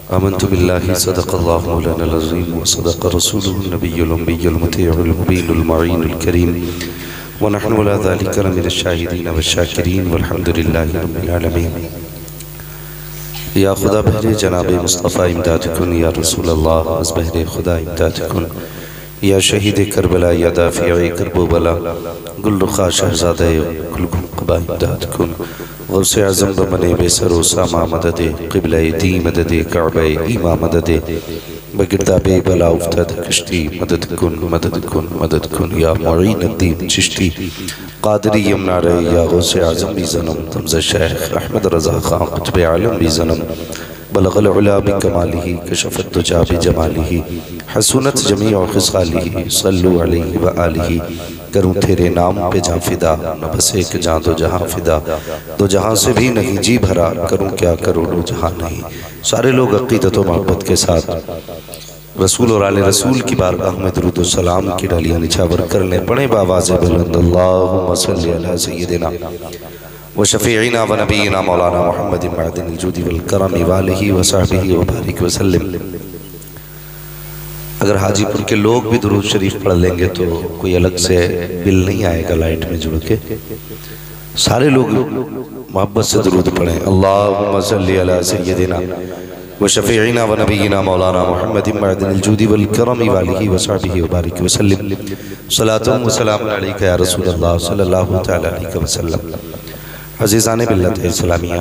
आमन्तु बिल्लाहि सदक़ल्लाहु मौलाना अज़ीम व सदक़ रसूलुहु नबियुल उम्मियुल मुतीउल मुबीनुल मुईनुल करीम व नहनु अला ज़ालिका मिनश शाहिदीन व शाकिरीन वल्हम्दुलिल्लाहि रब्बिल आलमीन। या खुदा बहरे जनाब मुस्तफ़ा इमदाद कुन, या रसूल अल्लाह अज़ बहरे खुदा इमदाद कुन, या शहीद करबला या दाफ़िए करबो बला गुलरुखा शहज़ादे गुलगुम क़बा इमदाद कुन। गौसे आज़म बमने बेसरो सामा मददे क़िबले दी मददे काबे ईमा मददे बगिरदाबे बला उफ्ताद कश्ती मदद कुन मदद कुन मदद कुन। या मुईनुद्दीन चिश्ती क़ादरी यमना रहे, या गौसे आज़म भी ज़नम तमज़ शेख अहमद रज़ा ख़ान क़ुत्बे आलम भी ज़नम बलग़ल उला बिकमालिही कशफ़त दुजा बिजमालिही हसूनत जमीअ ख़िसालिही सल्लु अलैहि व आलिही। करूँ तेरे नाम पे जहाँ फिदा, न बस एक जहाँ दो जहाँ फिदा, दो जहाँ से भी नहीं जी भरा, करूँ क्या करूँ दो जहाँ नहीं। सारे लोग अक़ीदत व मोहब्बत के साथ रसूल और आले रसूल की बारगाह में दुरूद व सलाम की डालियाँ निछावर कर लें। पढ़े बावाज़ बुलंद अल्लाहुम्मा सल्लि अला सय्यिदिना व शफ़ीइना व नबीना मौलाना मुहम्मदिन मअदिनिल जुदी वल करमी व आलिहि व सहबिहि व बारिक व सल्लिम। अगर हाजीपुर के लोग भी दुरूद शरीफ पढ़ लेंगे तो कोई अलग से बिल नहीं आएगा लाइट में जुड़ के। सारे लोग मोहब्बत से दुरूद पढ़ें। अल्लाहुम्मा सल्लि अला सय्यिदिना व शफ़ीइना व नबीना मौलाना मुहम्मदिन मअदिनिल जुदी वल करमी व आलिहि व सहबिहि व बारिक व सल्लिम। सलातु व सलामुन अलैका या रसूल अल्लाह सल्लल्लाहु तआला अलैहि वसल्लम। अज़ीज़ान बिल्लत इस्लामिया,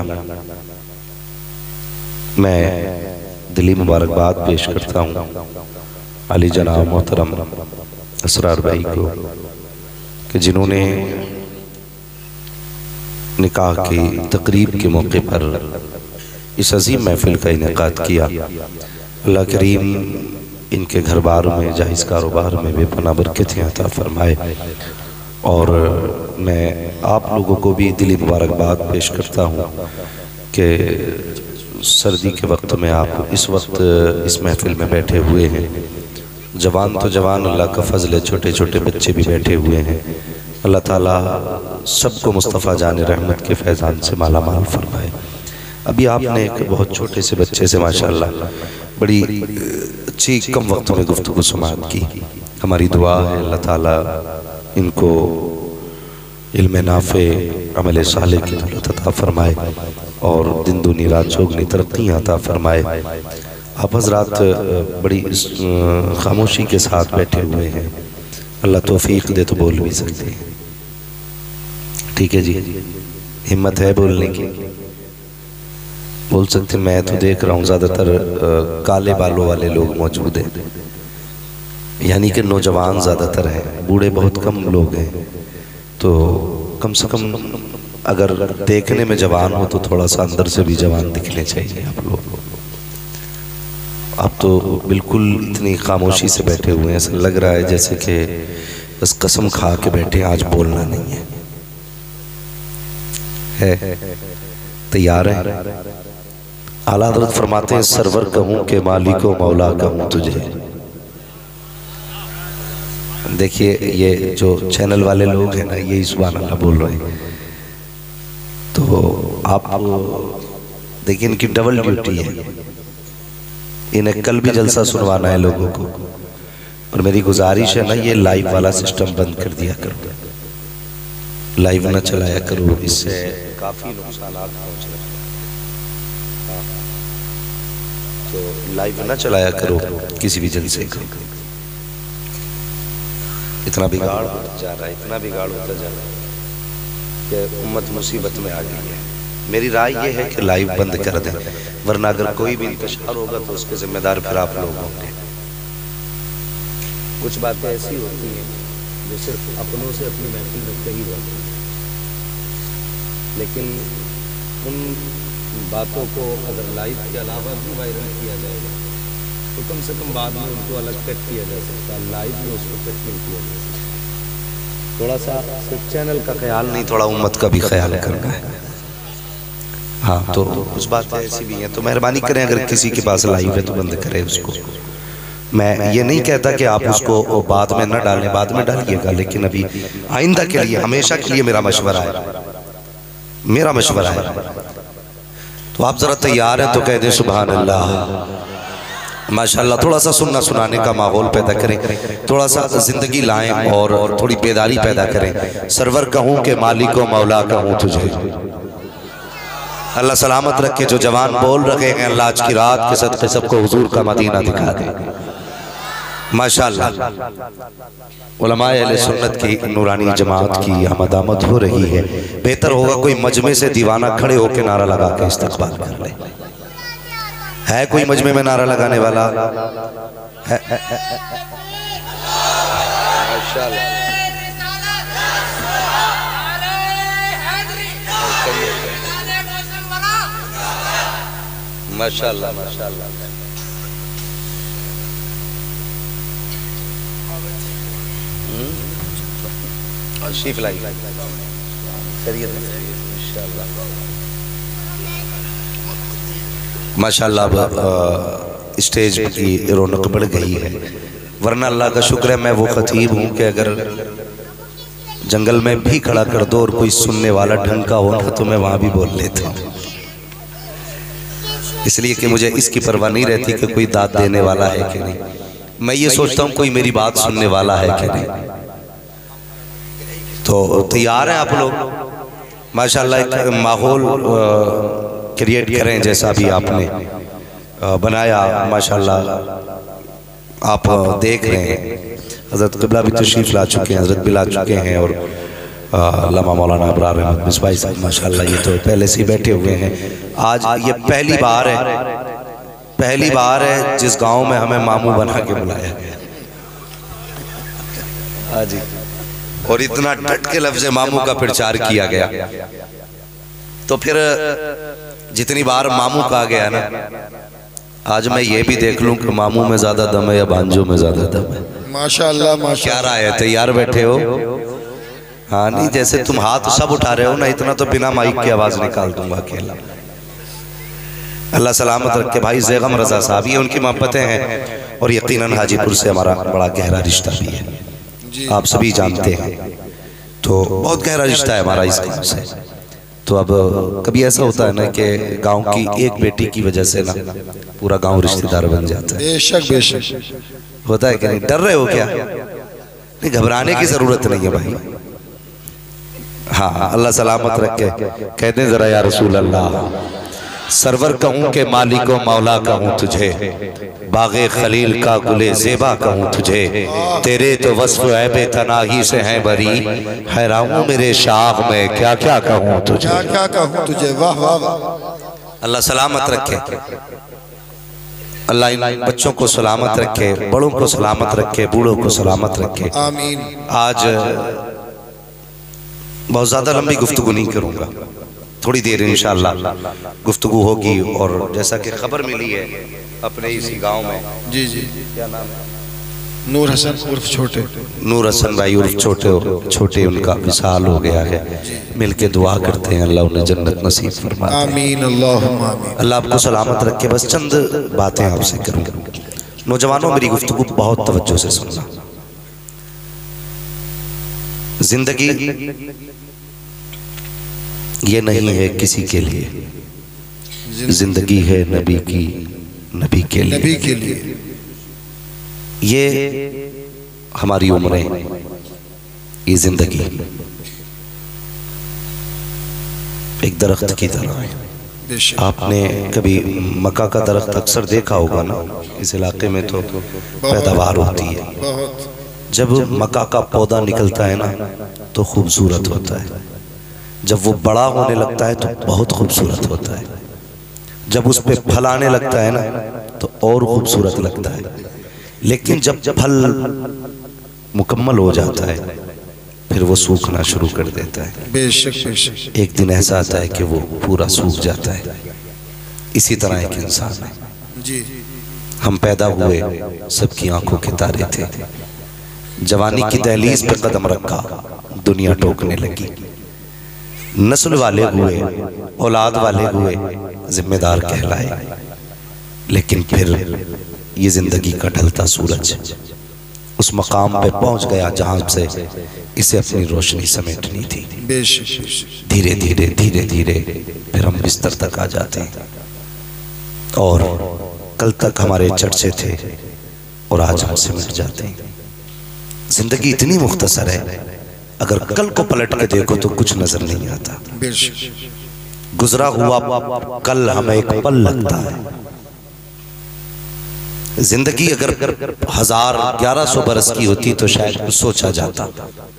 मैं दिली मुबारकबाद पेश करता हूँ अली जनाब मोहतरम असरार भाई को कि जिन्होंने निकाह की तकरीब के मौके पर इस अजीम महफिल का इनेकाद किया। अल्लाह करीम इनके घर बार में जायज़ कारोबार में बेपनाह बरकतें अता फरमाए। और मैं आप लोगों को भी दिली मुबारकबाद पेश करता हूँ कि सर्दी के वक्त में आप इस वक्त इस महफिल में बैठे हुए हैं। जवान तो जवान, अल्लाह का फजल है, छोटे छोटे बच्चे भी बैठे हुए हैं। अल्लाह ताला सबको मुस्तफ़ा जान रहमत के फैज़ान से माला माल फरमाए। अभी आपने एक बहुत छोटे से बच्चे से माशाअल्लाह बड़ी अच्छी कम वक्त में गुफ्तगू समाअत की। हमारी दुआ है अल्लाह ताला इनको इल्म नाफ़े अमल साले की दौलत अता फरमाए और दिन दूनी रात चौगनी तरक्कियाँ अता फरमाए। आप हज़रात बड़ी खामोशी के साथ बैठे हुए हैं, अल्लाह तौफीक दे तो बोल भी सकते हैं। ठीक है जी, हिम्मत है बोलने की, बोल सकते। मैं तो देख रहा हूँ ज़्यादातर काले बालों वाले लोग मौजूद हैं, यानी कि नौजवान ज़्यादातर हैं, बूढ़े बहुत कम लोग हैं। तो कम से कम अगर देखने में जवान हो तो थोड़ा सा अंदर से भी जवान दिखने चाहिए आप लोग। आप तो बिल्कुल इतनी खामोशी से बैठे हुए हैं, ऐसा लग रहा है जैसे कि बस कसम खा के बैठे, आज बोलना नहीं है। तैयार हैं? आला हज़रत फरमाते हैं सरवर कहूँ के मालिको मौला कहूँ तुझे। देखिए ये जो चैनल वाले लोग हैं ना, यही सुभान अल्लाह बोल रहे हैं। तो आप देखिए इनकी डबल ड्यूटी है, इन्हें कल भी जलसा सुनवाना है लोगों को। और मेरी गुजारिश है ना, ये लाइव वाला सिस्टम बंद कर दिया करो, लाइव ना चलाया करो, इससे काफ़ी नुकसान पहुँच रहे हैं। तो लाइव ना चलाया करो किसी भी जलसे को। इतना बिगाड़ होता जा रहा है, इतना बिगाड़ होता जा रहा है कि उम्मत मुसीबत में आ गई है। मेरी राय ये है कि लाइव बंद कर दें, वरना अगर कोई भी इंतशार होगा तो उसके जिम्मेदार फिर आप लोग होंगे। कुछ बातें ऐसी होती हैं जो सिर्फ अपनों से अपनी महफिल में कही जाती हैं, लेकिन उन बातों को अगर लाइव के अलावा भी वायरल किया जाएगा तो कम से कम बाद में उनको अलग कट किया जा सकता है, लाइव में उसको कट नहीं किया जा सकता। थोड़ा सा सिर्फ चैनल का ख्याल नहीं, थोड़ा उम्मत का भी ख्याल करना है। हाँ, तो कुछ बातें ऐसी भी हैं, तो मेहरबानी करें अगर किसी के पास लाइव है तो बंद करें उसको। मैं ये नहीं कहता कि आप उसको बाद में न डालें, बाद में डालिएगा, लेकिन अभी आइंदा के लिए, हमेशा के लिए मेरा मशवरा है। तो आप ज़रा तैयार हैं तो कह दें सुभान अल्लाह। माशाल्लाह, थोड़ा सा सुनना सुनाने का माहौल पैदा करें, थोड़ा सा ज़िंदगी लाएं और थोड़ी बेदारी पैदा करें। सरवर कहूँ के मालिक व मौला कहूँ तुझे, अल्लाह सलामत रखे। जो जवान बोल रहे हैं अल्लाह आज की रात के सदक़े सबको हुजूर का मदीना दिखा दे। माशाल्लाह, उलमाए अहले सुन्नत की नूरानी जमात की आमद आमद हो रही है। बेहतर होगा कोई मजमे से दीवाना खड़े होकर नारा लगा के इस्तक़बाल कर ले। है कोई मजमे में नारा लगाने वाला? है? माशाल्लाह माशाल्लाह। शीफ लाई माशाल्लाह। अब स्टेज की रौनक बढ़ गई है, वरना अल्लाह का शुक्र है मैं वो खतीब हूँ कि अगर जंगल में भी खड़ा कर दो और कोई सुनने वाला ढंग का हो तो मैं वहाँ भी बोल लेता हूँ, इसलिए कि मुझे इसकी परवाह नहीं रहती कि कोई दाद देने वाला है कि नहीं। मैं ये सोचता हूँ कोई मेरी बात सुनने वाला है कि नहीं। तो तैयार हैं आप लोग? माशाल्लाह, एक माहौल क्रिएट करें जैसा भी आपने बनाया। माशाल्लाह आप देख रहे हैं हज़रत क़िबला भी तशरीफ़ ला चुके हैं, हज़रत भी ला चुके हैं, और अल्लामा मौलाना अबरार अहमद मिसबाही साहब माशाल्लाह ये तो पहले से ही बैठे हुए हैं। आज ये पहली बार है जिस गांव में हमें मामू बना के बुलाया गया। हाँ जी, और इतना डट के लफ्ज़ मामू का प्रचार किया गया। तो फिर जितनी बार मामू कहा गया ना, आज मैं ये भी देख लूं कि मामू में ज्यादा दम है या बांजो में ज्यादा दम है। माशाल्लाह माशाल्लाह। क्या राय है? तैयार बैठे हो? हाँ नहीं, जैसे तुम हाथ सब उठा रहे हो ना, इतना तो बिना माइक की आवाज निकाल दूंगा अकेला। अल्लाह सलामत रखे। भाई ज़ैगम रज़ा साहब, ये उनकी मोहब्बतें हैं और यकीनन हाजीपुर से हमारा बड़ा गहरा रिश्ता भी है, आप सभी जानते हैं। तो बहुत गहरा रिश्ता है हमारा इस गाँव से। तो अब कभी ऐसा होता है ना कि गांव की एक बेटी की वजह से ना पूरा गांव रिश्तेदार बन जाता है। बेशक बेशक होता है कि नहीं? डर रहे हो क्या? नहीं, घबराने की जरूरत नहीं है भाई। हाँ, अल्लाह सलामत रखे। कहते हैं जरा या रसूल अल्लाह, सरवर कहूँ के मालिक व मौला कहूँ तुझे, बागे खलील का गुले ज़ेबा कहूँ तुझे, तेरे तो वस्फ़ ऐबे तनाही से हैं बरी, हैरान हूँ मेरे शाख में क्या क्या कहूँ तुझे, क्या क्या कहूँ तुझे। वाह वाह। अल्लाह सलामत रखे, अल्लाह इन बच्चों को सलामत रखे, बड़ों को सलामत रखे, बूढ़ों को सलामत रखे। आमीन। आज बहुत ज़्यादा लंबी गुफ्तगू नहीं करूँगा, थोड़ी देर इंशाअल्लाह गुफ्तगू होगी। और जैसा कि खबर मिली है अपने इसी गांव में, जी जी, क्या नाम है? नूर हसन उर्फ छोटे, नूर हसन भाई उर्फ छोटे उनका विसाल हो गया है। मिलके दुआ करते हैं अल्लाह उन्हें जन्नत नसीब फरमाए। आमीन अल्लाहुम्मा आमीन। अल्लाह आपको सलामत रखे। बस चंद बातें आपसे करूँ। नौजवानों, मेरी गुफ्तगू बहुत तवज्जो से सुनना। जिंदगी ये नहीं है किसी के लिए, जिंदगी है नबी की, नबी के लिए। ये हमारी उम्रें, ये जिंदगी एक दरख्त की तरह है। आपने कभी मक्का का दरख्त अक्सर देखा होगा ना, इस इलाके में तो पैदावार होती है। जब मक्का का पौधा निकलता है ना तो खूबसूरत होता है, जब वो बड़ा होने लगता है तो बहुत खूबसूरत होता है, जब उस पे फल आने लगता है ना तो और खूबसूरत लगता है। लेकिन जब फल मुकम्मल हो जाता है फिर वो सूखना शुरू कर देता है। बेशक बेशक। एक दिन ऐसा आता है कि वो पूरा सूख जाता है। इसी तरह एक इंसान है जी। हम पैदा हुए, सबकी आंखों के तारे थे, जवानी की दहलीज पे कदम रखा, दुनिया टोकने लगी, नस्ल वाले हुए, औलाद वाले हुए, जिम्मेदार कहलाए। लेकिन फिर ये जिंदगी का ढलता सूरज उस मकाम पे पहुंच गया जहां से इसे अपनी रोशनी समेटनी थी। धीरे धीरे धीरे धीरे फिर हम बिस्तर तक आ जाते हैं। और कल तक हमारे चर्चे थे और आज हमसे मिट जाते हैं। जिंदगी इतनी मुख्तसर है, अगर कल को पलट के देखो तो कुछ नजर नहीं आता। गुजरा हुआ कल हमें एक पल लगता है। जिंदगी अगर 1100 बरस की होती तो शायद सोचा जाता,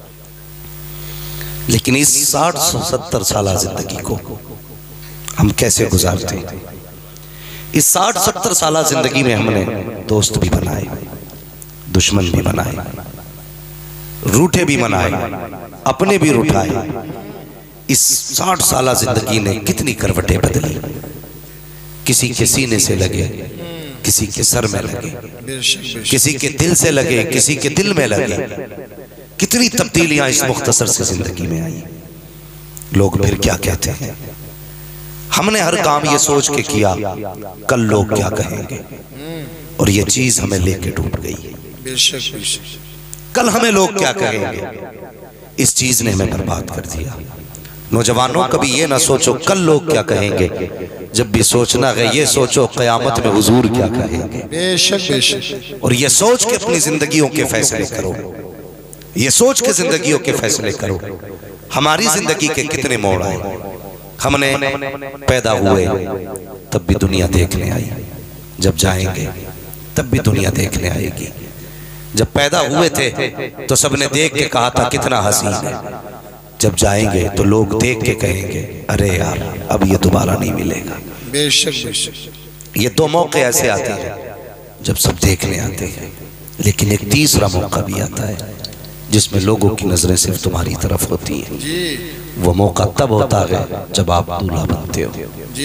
लेकिन इस 60-70 साल जिंदगी को हम कैसे गुजारते हैं। इस 60-70 साल जिंदगी में हमने दोस्त भी बनाए, दुश्मन भी बनाए, रूठे भी मनाए, अपने भी रुठाए। इस 60 साल जिंदगी ने कितनी करवटें बदली। किसी के सीने से लगे, किसी के सर में लगे, किसी के दिल से लगे, किसी के दिल में लगे। कितनी तब्दीलियां इस मुख्तसर से जिंदगी में आई। लोग फिर क्या कहते हैं। हमने हर काम ये सोच के किया कल लोग क्या कहेंगे, और ये चीज हमें लेके डूब गई। कल हमें लोग क्या कहेंगे, इस चीज ने हमें बर्बाद कर दिया। नौजवानों कभी ये ना सोचो कल लोग क्या कहेंगे, जब भी सोचना है ये सोचो क़यामत में हुजूर क्या कहेंगे। बेशक। और ये सोच के अपनी जिंदगियों के फैसले करो, ये सोच के जिंदगियों के फैसले करो। हमारी जिंदगी के कितने मोड़ आए। हमने पैदा हुए तब भी दुनिया देखने आई, जब जाएंगे तब भी दुनिया देखने आएगी। जब पैदा हुए थे तो सबने देख के कहा था कितना हसीन है, जब जाएंगे तो लोग देख के कहेंगे अरे यार अब ये दोबारा नहीं मिलेगा। बेशक। ये दो मौके ऐसे आते हैं जब सब देखने आते हैं, लेकिन एक तीसरा मौका भी आता है जिसमें लोगों की नजरें सिर्फ तुम्हारी तरफ होती है। वो मौका तब होता है जब आप दूल्हा बनते हो।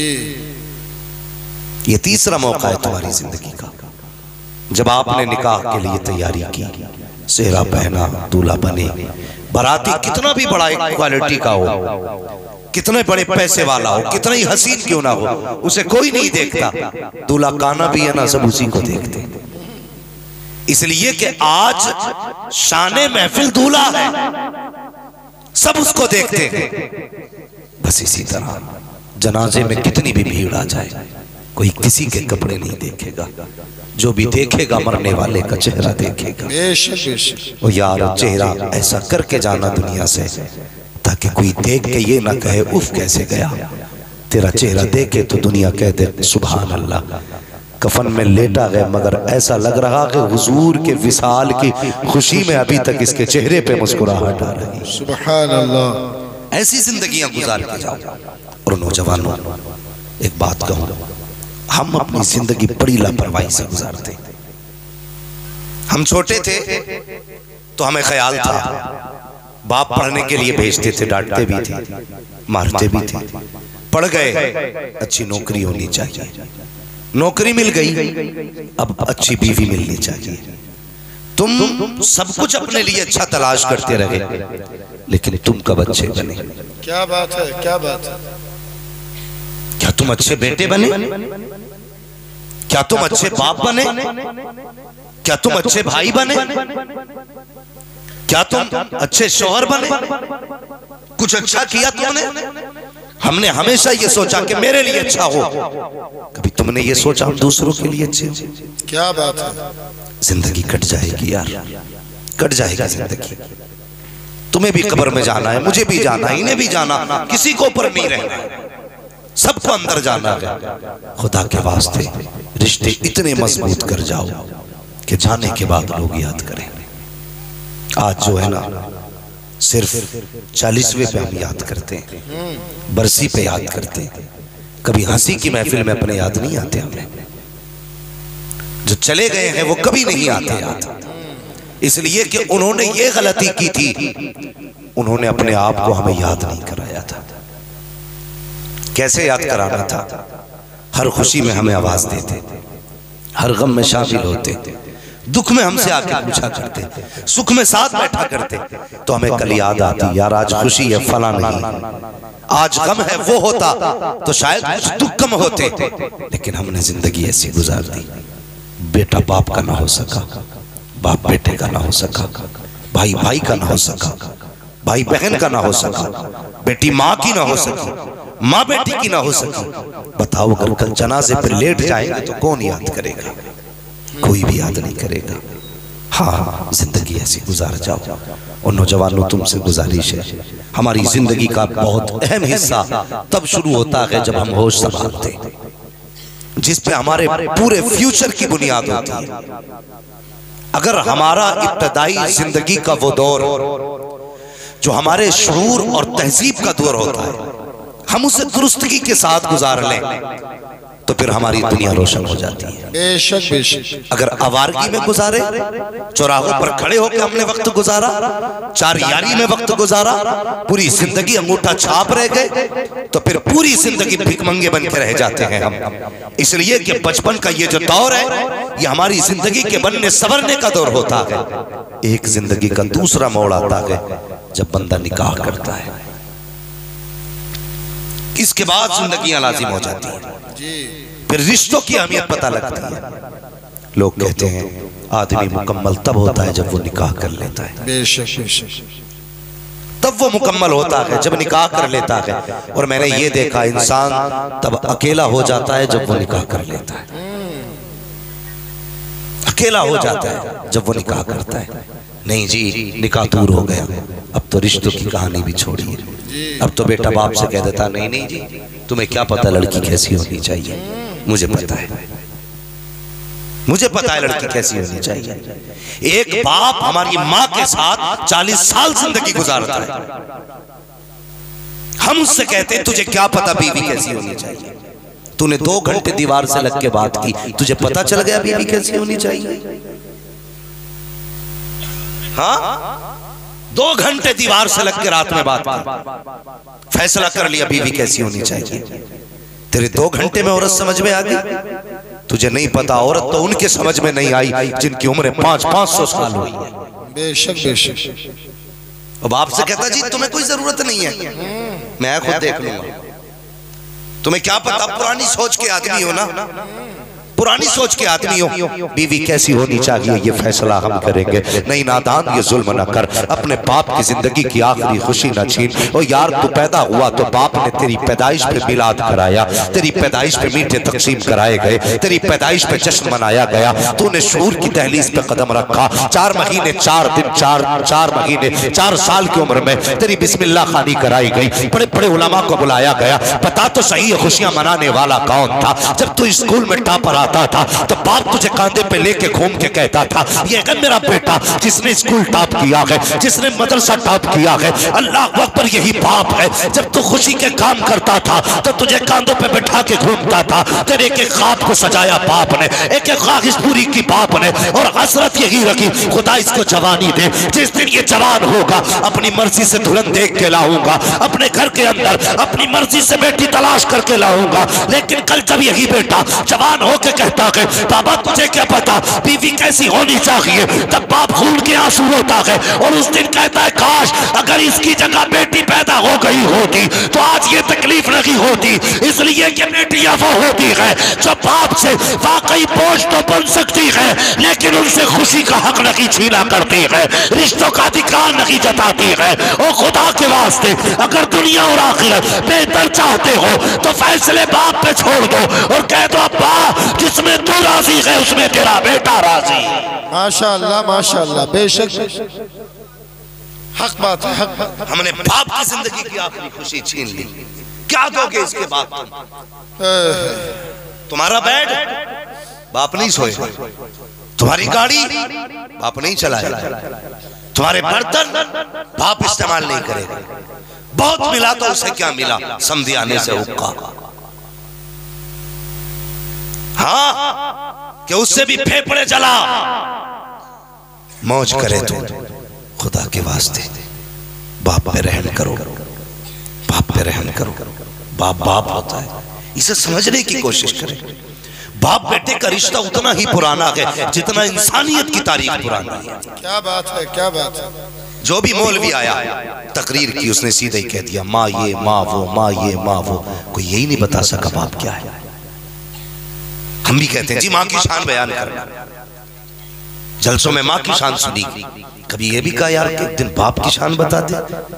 ये तीसरा मौका है तुम्हारी जिंदगी का, जब आपने निकाह के लिए तैयारी की, सेहरा पहना, दूल्हा बने। बाराती कितना भी बड़ा एक क्वालिटी का हो, कितने बड़े पैसे वाला हो, कितना ही हसीन क्यों ना हो, उसे कोई नहीं देखता। दूल्हा काना भी है ना, सब उसी को देखते। इसलिए कि आज शाने महफिल दूल्हा है, सब उसको देखते हैं। बस इसी तरह जनाजे में कितनी भी भीड़ आ जाए, कोई किसी के कपड़े नहीं देखेगा। जो भी देखेगा मरने वाले का चेहरा देखेगा। ओ यार चेहरा ऐसा करके जाना दुनिया से, ताकि कोई देख के ये ना कहे उफ कैसे गया। तेरा चेहरा देखे तो दुनिया कह दे सुभान अल्लाह, कफन में लेटा गया मगर ऐसा लग रहा कि हुजूर के विसाल की खुशी में अभी तक इसके चेहरे पे मुस्कुराहट आ रही। सुभान अल्लाह। ऐसी जिंदगियां गुजार के जाओ। और नौजवानों एक बात कहूं, हम अपनी जिंदगी बड़ी लापरवाही से गुजारते। हम छोटे थे तो हमें ख्याल था, बाप पढ़ने के लिए भेजते थे, डांटते भी थे, मारते भी थे। पढ़ गए, अच्छी नौकरी होनी चाहिए, नौकरी मिल गई, अब अच्छी बीवी मिलनी चाहिए। तुम सब कुछ अपने लिए अच्छा तलाश करते रहे, लेकिन तुम कब अच्छे बने? क्या बात है, क्या बात है। क्या तुम अच्छे बेटे बने? क्या तुम अच्छे बाप बने? क्या तुम अच्छे भाई बने? क्या तुम अच्छे शौहर बने? कुछ अच्छा किया तुमने? हमने हमेशा ये सोचा कि मेरे लिए अच्छा हो, कभी तुमने ये सोचा हम दूसरों के लिए अच्छे हो? क्या बात है। जिंदगी कट जाएगी यार, कट जाएगी जिंदगी। तुम्हें भी कब्र में जाना है, मुझे भी जाना है, इन्हें भी जाना, किसी को ऊपर नहीं रहना, सबको अंदर जाना है। खुदा के वास्ते रिश्ते इतने मजबूत कर जाओ कि जाने के बाद लोग याद करें। आज जो है ना सिर्फ 40वें पे हम याद करते हैं, बरसी पे याद करते हैं, कभी हंसी की महफिल में अपने याद नहीं आते। हमें जो चले गए हैं वो कभी नहीं आते याद, इसलिए कि उन्होंने ये गलती की थी, उन्होंने अपने आप को हमें याद नहीं कराया था। कैसे याद कराना था? हर खुशी में हमें आवाज देते, हर गम में शामिल होते, दुख में हमसे आके पूछा करते, सुख में साथ बैठा करते, तो हमें कल याद आती यार आज खुशी है फला नहीं, आज गम है वो होता तो शायद कुछ दुख कम होते। लेकिन हमने जिंदगी ऐसी गुजार दी, बेटा बाप का ना हो सका, बाप बेटे का ना हो सका, भाई भाई का ना हो सका, भाई बहन का ना हो सका, बेटी माँ की ना हो सकी, माँ बेटी की ना हो सकी। बताओ अगर कल जनाजे पे लेट जाएंगे तो कौन याद करेगा? कोई भी याद नहीं करेगा। हाँ, जिंदगी ऐसी गुजार जाओ। और नौजवानों, तुमसे गुजारिश है, हमारी जिंदगी का बहुत अहम हिस्सा तब शुरू होता है जब हम होश संभालते हैं, जिस पे हमारे पूरे फ्यूचर की बुनियाद होती है। अगर हमारा इब्तदाई जिंदगी का वो दौर जो हमारे शऊर और तहजीब का दौर होता है, हम उसे दुरुस्तगी के साथ गुजार लें तो फिर हमारी दुनिया रोशन हो जाती है। बेशक बेशक। अगर आवारगी में गुजारे, चौराहों पर खड़े होकर हमने वक्त गुजारा, चार यारी में वक्त गुजारा, पूरी जिंदगी अंगूठा छाप रह गए, तो फिर पूरी जिंदगी भिखमंगे बन के रह जाते हैं हम। इसलिए कि बचपन का ये जो दौर है, ये हमारी जिंदगी के बनने संवरने का दौर होता है। एक जिंदगी का दूसरा मोड़ आता है जब बंदा निकाह करता है, इसके बाद जिंदगियां लाजिम हो जाती हैं, फिर रिश्तों की अहमियत पता लगती है। लोग कहते हैं आदमी मुकम्मल तब होता है जब वो निकाह कर लेता है। बेशक बेशक। तब वो मुकम्मल होता है जब निकाह कर लेता है। और मैंने ये देखा, इंसान तब अकेला हो जाता है जब वो निकाह कर लेता है। अकेला हो जाता है जब वो निकाह करता है। नहीं जी, निकाह दूर हो गया, अब तो रिश्तों की कहानी भी छोड़िए। अब तो बेटा बाप से कह देता, नहीं नहीं जी, तुम्हें क्या पता लड़की कैसी होनी चाहिए, मुझे पता है, मुझे पता है लड़की कैसी होनी चाहिए। एक बाप हमारी माँ के साथ 40 साल जिंदगी गुजारता है, हम उससे कहते हैं तुझे क्या पता बीवी कैसी होनी चाहिए। तूने 2 घंटे दीवार से लग के बात की, तुझे पता चल गया बीवी कैसी होनी चाहिए? हाँ, 2 घंटे दीवार से लग के रात में बात की, फैसला कर लिया बीवी कैसी होनी चाहिए। तेरे 2 घंटे में औरत समझ में आ गई, तुझे नहीं पता औरत तो उनके समझ में नहीं आई जिनकी उम्र 500-500 साल हुई है। बेशक बेशक। अब आपसे कहता जी तुम्हें कोई जरूरत नहीं है, मैं खुद देख लूंगा। तुम्हें क्या पता, पुरानी सोच के आदमी हो ना, पुरानी सोच के आदमी हो। बीवी कैसी होनी चाहिए ये फैसला हम करेंगे। नहीं नादान, ये जुल्म न कर, अपने बाप की जिंदगी की आखिरी खुशी न छीन। ओ यार, तू पैदा हुआ तो बाप ने तेरी पैदाइश पे मिलाद कराया, तेरी पैदाइश पे मीठे तकसीम कराए गए, तेरी पैदाइश पे जश्न मनाया गया। तूने शऊर की दहलीज पे कदम रखा, 4 महीने 4 दिन 4 महीने 4 साल की उम्र में तेरी बिस्मिल्लाह खानी कराई गई, बड़े बड़े उलमा को बुलाया गया। पता तो सही है खुशियां मनाने वाला कौन था? जब तू स्कूल में टॉपर आता था तो बाप तुझे कांधे पे लेके घूम के कहता था, ये है मेरा बेटा जिसने स्कूल टॉप किया है, जिसने मदरसा टॉप किया है। अल्लाह अकबर, यही बाप है। जब तू खुशी के काम करता था तो तुझे कांधों पे बैठा के घूमता था। तेरे एक ख्वाब को सजाया बाप ने, एक ख्वाहिश पूरी की बाप ने, और हसरत यही रखी खुदा इसको जवानी दे। जिस दिन ये जवान होगा अपनी मर्जी से दुल्हन देख के लाऊंगा, अपने घर के अंदर अपनी मर्जी से बेटी तलाश करके लाऊंगा। लेकिन कल जब यही बेटा जवान होके कहता है बाबा तुझे क्या पता बीवी कैसी होनी चाहिए, तब बाप खून के आंसू रोता है और उस दिन कहता है काश अगर इसकी जगह बेटी पैदा हो गई होती तो आज ये तकलीफ नहीं होती। इसलिए कि बेटियां वो होती है जो बाप से वाकई बोझ तो बन सकती है लेकिन उनसे खुशी का हक नहीं छीना करती है, रिश्तों का अधिकार नहीं जताती है। ओ खुदा के वास्ते अगर दुनिया और आखिरत बेहतर चाहते हो तो फैसले बाप पे छोड़ दो और कह दो अब्बा जिसमें तू राजी है उसमें तेरा बेटा राजी है। माशाअल्लाह माशाअल्लाह, बेशक हक बात है, हक बात। हमने बाप की जिंदगी की आखिरी खुशी छीन ली, क्या दोगे इसके बाद? तुम्हारा बेड बाप नहीं सोएगा, तुम्हारी गाड़ी बाप नहीं चलाएगा, तुम्हारे बर्तन बाप इस्तेमाल नहीं करेगा। बहुत मिला तो उसे क्या मिला, समझी आने से हुक्का। हाँ, कि उससे भी फेफड़े जला मौज करे तो खुदा के वास्ते बाप पे रहम करो, बाप पे रहम करो। बाप बाप होता है, इसे समझने की कोशिश करें। बाप बेटे का रिश्ता उतना ही पुराना है जितना इंसानियत की तारीख पुरानी है। क्या बात है, क्या बात है। जो भी मौलवी आया तकरीर की उसने सीधे ही कह दिया माँ ये माँ वो, माँ ये माँ वो। कोई यही नहीं बता सका बाप क्या है। हम भी कहते हैं जी माँ की शान बयान करना, जलसों में माँ की शान सुनी, कभी ये भी कहा यार कि एक दिन बाप की शान बता दे।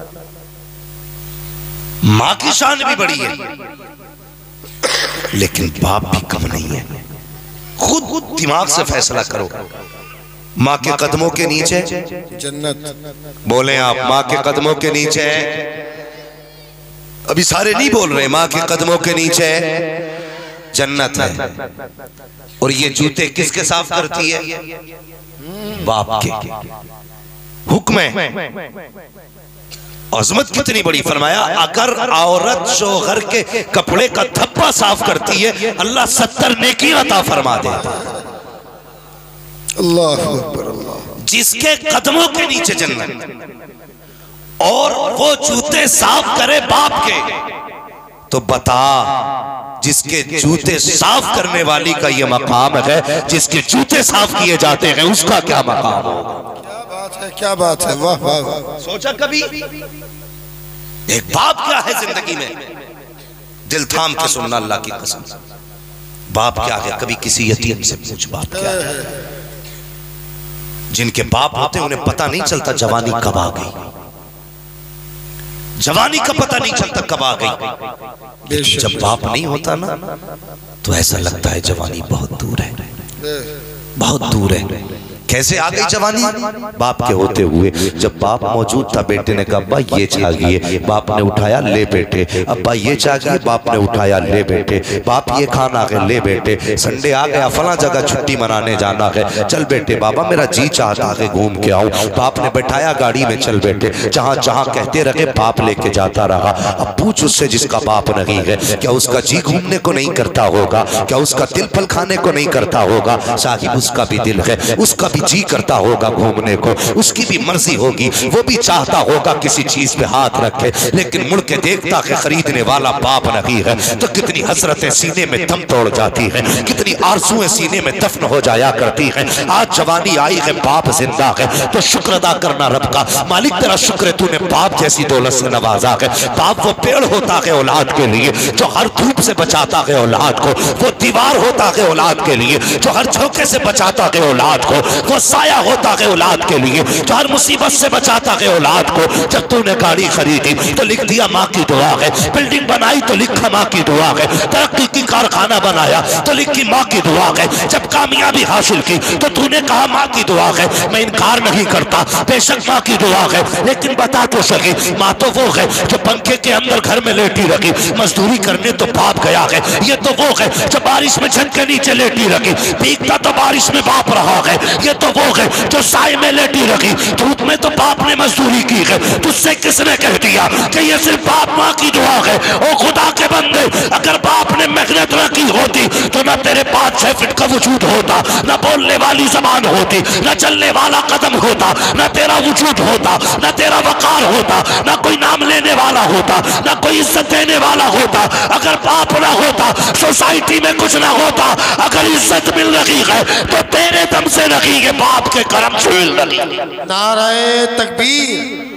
माँ की शान भी बड़ी है लेकिन बाप भी कम नहीं है। खुद दिमाग से फैसला करो। माँ के कदमों के नीचे जन्नत। बोले आप, माँ के कदमों के नीचे, अभी सारे नहीं बोल रहे, माँ के कदमों के नीचे जन्नत है। और ये जूते किसके साफ करती है? बाप के। हुक्म है, अजमत कितनी बड़ी। फरमाया अगर औरत शोहर के कपड़े का धब्बा साफ करती है अल्लाह 70 नेकी अता फरमा देता। अल्लाह अकबर अल्लाह। जिसके कदमों के नीचे जन्नत, और वो जूते साफ करे बाप के, तो बता जिसके जूते साफ करने वाली का ये मकाम है, जिसके जूते साफ किए जाते हैं उसका क्या मकाम होगा? क्या बात है, क्या बात है, वाह वाह वाह। सोचा कभी एक बाप क्या है जिंदगी में? दिल थाम के सुनना अल्लाह की कसम, बाप क्या है? कभी किसी यतीम से पूछ बाप क्या है। जिनके बाप होते उन्हें पता नहीं चलता जवानी कब आ गई, जवानी का पता नहीं चलता कब आ गई। जब बाप नहीं होता ना तो ऐसा लगता है जवानी बहुत दूर है, बहुत दूर है। कैसे आ गई जवानी? बाप के होते हुए। जब बाप मौजूद था बेटे ने कहा अब्बा ये चाहिए, बाप ने उठाया ले बेटे। अब्बा ये चाहिए, बाप ने उठाया ले बेटे। बाप ये खाना है, ले बेटे। संडे आ गया, फला जगह छुट्टी मनाने जाना है, चल बेटे। बाबा मेरा जी चाहता है घूम के आऊं। बाप ने बैठाया गाड़ी में, चल बेटे। जहां जहां कहते रहे बाप लेके जाता रहा। अब पूछ उससे जिसका बाप नहीं है, क्या उसका जी घूमने को नहीं करता होगा? क्या उसका दिल फल खाने को नहीं करता होगा? साहिब उसका भी दिल है, उसका जी करता होगा घूमने को, उसकी भी मर्जी होगी, वो भी चाहता होगा किसी चीज पे हाथ रखे, लेकिन मुड़ के देखता कि खरीदने वाला बाप नहीं है तो कितनी हसरतें सीने में दम तोड़ जाती है, कितनी आरज़ुएं सीने में दफन हो जाया करती है। आज जवानी आई है, बाप जिंदा है तो शुक्र अदा करना रब का। मालिक तेरा शुक्र है तूने बाप जैसी दौलत से नवाजा है। बाप वो पेड़ होता है औलाद के लिए जो हर धूप से बचाता है औलाद को, वो दीवार होता है औलाद के लिए जो हर झोंके से बचाता है औलाद को, वो साया होता है औलाद के लिए जो हर मुसीबत से बचाता है औलाद को। जब तूने गाड़ी खरीदी तो लिख दिया माँ की दुआ है, बिल्डिंग बनाई तो लिखा माँ की दुआ है, तरक्की की कारखाना बनाया तो लिखी माँ की दुआ है, जब कामयाबी हासिल की तो तूने कहा माँ की दुआ है। मैं इनकार नहीं करता, बेशक माँ की दुआ है, लेकिन बता तो सके माँ तो वो है जो पंखे के अंदर घर में लेटी रखी, मजदूरी करने तो बाप गया है। ये तो वो है जो बारिश में छत के नीचे लेटी रखी, भीगता तो बारिश में बाप रहा है। ये तो वो है जो साए में लेटी रखी, धूप में तो बाप ने मजदूरी की है। तुझसे किसने कह दिया कि ये सिर्फ बाप माँ की दुआ है? ओ खुदा के बंदे, अगर बाप ने मेहनत न की होती तो न तेरे 5-6 फीट का वजूद होता, न बोलने वाली जबान होती, न चलने वाला कदम होता, न तेरा वजूद होता, न तेरा वकार होता, न कोई नाम लेने वाला होता, न कोई इज्जत देने वाला होता। अगर बाप ना होता सोसाइटी में कुछ ना होता। अगर इज्जत मिल रही है तो तेरे दम से रखी है, बाप के करम से मिल रही। नाराए तकबीर,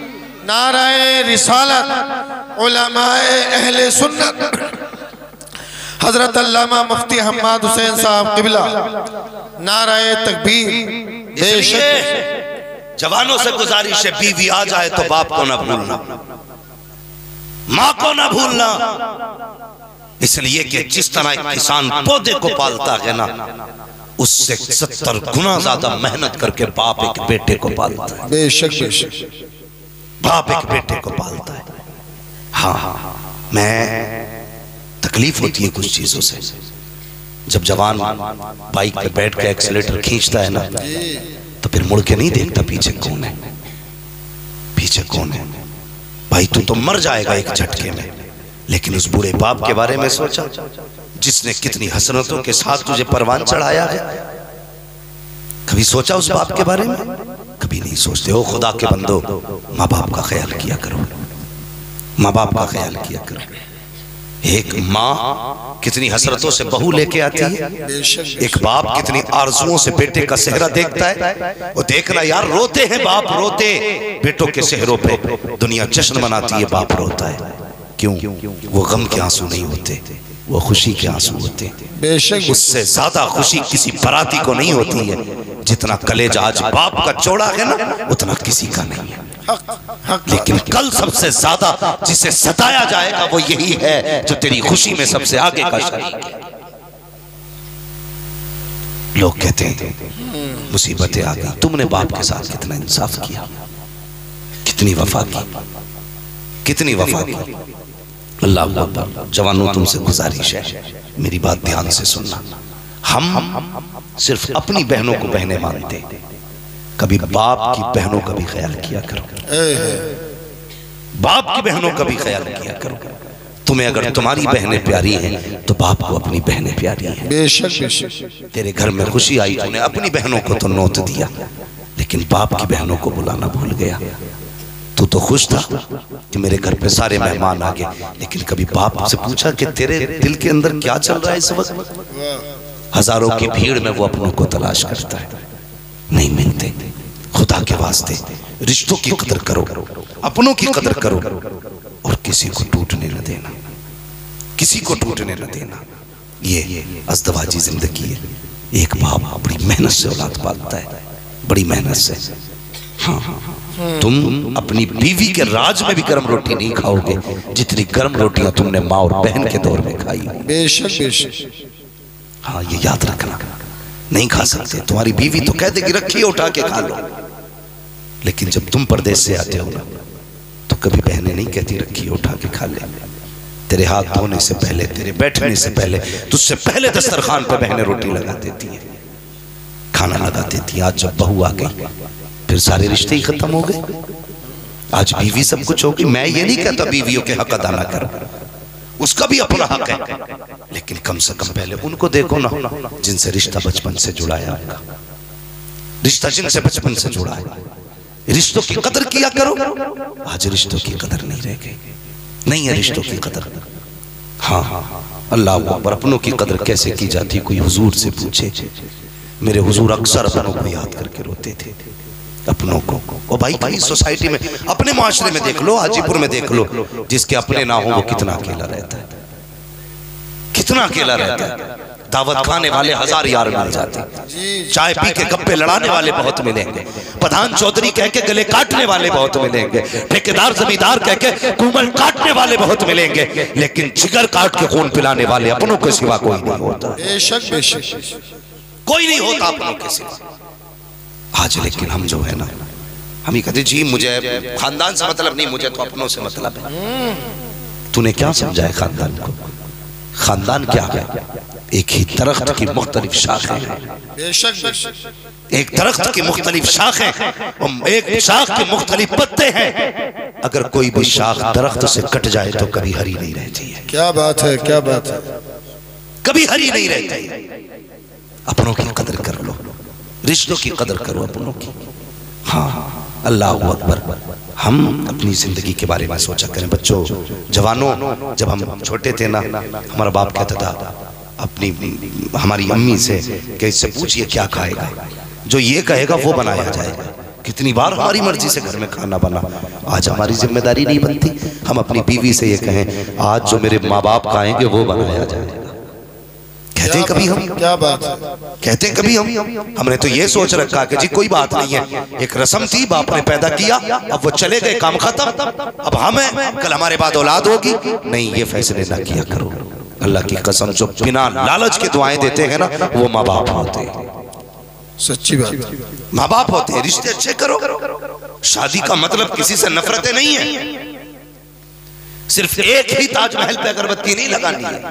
नाराए रिसालत, उलमाए अहले सुन्नत हजरत अल्लामा मुफ्ती हम्माद हुसैन साहब किबला, नाराए तकबीर। बेशक जवानों से गुजारिश है, बीवी आ जाए तो बाप को ना भूलना, माँ को ना भूलना। इसलिए कि जिस तरह एक किसान पौधे को पालता है ना, उससे 70 गुना ज्यादा मेहनत करके बाप एक बेटे को पालता है। बेशक बेशक बाप एक बेटे को पालता है। हाँ, मैं तकलीफ होती है कुछ चीजों से। जब जवान बाइक पे बैठ के एक्सीलेटर खींचता है ना तो फिर मुड़ के नहीं देखता पीछे कौन है, पीछे कौन है। भाई तू तो मर जाएगा एक झटके में, लेकिन उस बूढ़े बाप के बारे में सोचा जिसने कितनी हसरतों के साथ तुझे परवान चढ़ाया है? कभी सोचा उस बाप के बारे में? कभी नहीं सोचते। हो खुदा के बंदो, माँ बाप का ख्याल किया करो, माँ बाप का ख्याल किया करो। एक माँ कितनी हसरतों से बहू लेके आती है, एक बाप कितनी आरजुओं से बेटे का सेहरा देखता है। वो देखना यार, रोते हैं बाप, रोते बेटों के सेहरों पे दुनिया जश्न मनाती है, बाप रोता है। क्यों? वो गम के आंसू नहीं होते, वो खुशी के आंसू होते हैं। बेशक उससे ज्यादा खुशी किसी बराती को नहीं होती है। जितना कलेजा आज बाप का चौड़ा है ना, उतना किसी का नहीं है। लेकिन कल सबसे ज्यादा जिसे सताया जाएगा वो यही है जो तेरी खुशी में सबसे आगे का शरीक है। लोग कहते हैं मुसीबतें आ गई, तुमने बाप के साथ कितना इंसाफ किया, कितनी वफा की, कितनी वफा की। अल्लाह अकबर। जवानों तुमसे गुजारिश है, मेरी बात ध्यान से सुनना। हम सिर्फ अपनी बहनों को बहनें मानते, कभी बाप की बहनों का भी ख्याल किया करो। बाप की बहनों का भी ख्याल किया करो। तुम्हें अगर तुम्हारी बहनें प्यारी हैं तो बाप को अपनी बहनें प्यारी हैं। बेशक बेशक। तेरे घर में खुशी आई, तूने अपनी बहनों को तो नोट दिया, लेकिन बाप की बहनों को बुलाना भूल गया। तू तो खुश था कि मेरे घर पे सारे मेहमान आ गए, लेकिन कभी बाप से पूछा कि तेरे दिल के अंदर क्या चल रहा है इस वक्त? हजारों की भीड़ में वो अपनों को तलाश करता है, नहीं मिलते। खुदा के वास्ते रिश्तों की कदर करो, अपनों की कदर करो, और किसी को टूटने न देना, किसी को टूटने न देना। ये अज़दवाजी जिंदगी है। एक बाप बड़ी मेहनत से औलाद पालता है, बड़ी मेहनत से। हाँ, तुम अपनी बीवी के राज में भी गर्म रोटी नहीं खाओगे जितनी गर्म रोटियां तुमने माँ और बहन के दौर में खाई। बेशक बेशक। हाँ, ये याद रखना, नहीं खा सकते। तुम्हारी बीवी तो कह देगी रखिए उठा के खा लो, लेकिन जब तुम परदेश से आते हो ना, तो कभी बहनें नहीं कहती रखिए उठा के खा ले। तेरे हाथ धोने से पहले, तेरे बैठने से पहले, तुझसे पहले दस्तरखान पे बहनें रोटी लगा देती हैं, खाना लगा देती हैं। आज जब बहू आ गई फिर सारे रिश्ते ही खत्म हो गए। आज बीवी सब कुछ होगी। मैं ये नहीं कहता बीवियों के हक अदा ना करो, उसका भी अपना हक है, लेकिन कम से कम पहले उनको देखो ना जिनसे रिश्ता बचपन से जुड़ा है। आपका रिश्ता जिनसे बचपन से जुड़ा है, रिश्तों की कदर किया करो। आज रिश्तों की कदर नहीं रह गई, नहीं है रिश्तों की कदर। हाँ हाँ, अल्लाह अकबर। अपनों की कदर कैसे की जाती, कोई हुजूर से पूछे। मेरे हुजूर अक्सर अपनों को याद करके रोते थे, अपनों को। और भाई भाई सोसाइटी में, अपने माशरे में देख लो, हाजीपुर में देख लो, जिसके अपने ना हो वो कितना अकेला रहता है, कितना अकेला रहता है। दावत खाने वाले हजार यार मिल जाते, चाय पी के गप्पे लड़ाने वाले बहुत मिलेंगे, प्रधान चौधरी कह के गले काटने वाले बहुत मिलेंगे, ठेकेदार जमींदार कह के कुमल काटने वाले बहुत मिलेंगे, लेकिन जिगर काट के खून पिलाने वाले अपनों के सिवा कोई नहीं होता। बेशक बेशक, कोई नहीं होता अपनों के सिवा। आज लेकिन हम जो है ना, हम ही कहते जी मुझे खानदान से मतलब नहीं, मुझे तो अपनों से मतलब है। तूने क्या समझा है खानदान को? खानदान क्या है? एक ही दरख्त की मुख्तलिफ शाखें हैं। बेशक बेशक। एक दरख्त की मुख्तलिफ शाखें, एक शाख के मुख्तलिफ पत्ते हैं। अगर कोई भी शाख दरख्त से कट जाए तो कभी हरी नहीं रहती है। क्या बात है, क्या बात है। कभी हरी नहीं रहती। अपनों की कदर कर लो, रिश्तों की कदर करो, अपनों की। हाँ, अल्लाह अकबर। हम अपनी जिंदगी के बारे में सोचा करें। बच्चों, जवानों, जब हम छोटे थे ना, हमारा बाप कहता था अपनी हमारी अम्मी से कि इससे पूछिए क्या खाएगा, जो ये कहेगा वो बनाया जाएगा। कितनी बार हमारी मर्जी से घर में खाना बना। आज हमारी जिम्मेदारी नहीं बनती, हम अपनी बीवी से ये कहें आज जो मेरे माँ बाप खाएंगे वो बनाया जाएगा। कहते हैं कभी हम, क्या बात है, कहते हैं कभी हमने तो ये सोच रखा कि जी कोई बात नहीं है, एक रस्म थी, बाप ने पैदा किया, अब वो चले गए, काम खत्म, अब हम हैं, कल हमारे बाद औलाद होगी। नहीं, ये फैसले ना किया करो। अल्लाह की कसम, जो बिना लालच के दुआएं देते हैं ना, वो माँ बाप होते हैं। सच्ची बात, माँ बाप होते हैं। रिश्ते अच्छे करो। शादी का मतलब किसी से नफरतें नहीं है। सिर्फ एक ही ताजमहल पे अगरबत्ती नहीं लगानी है,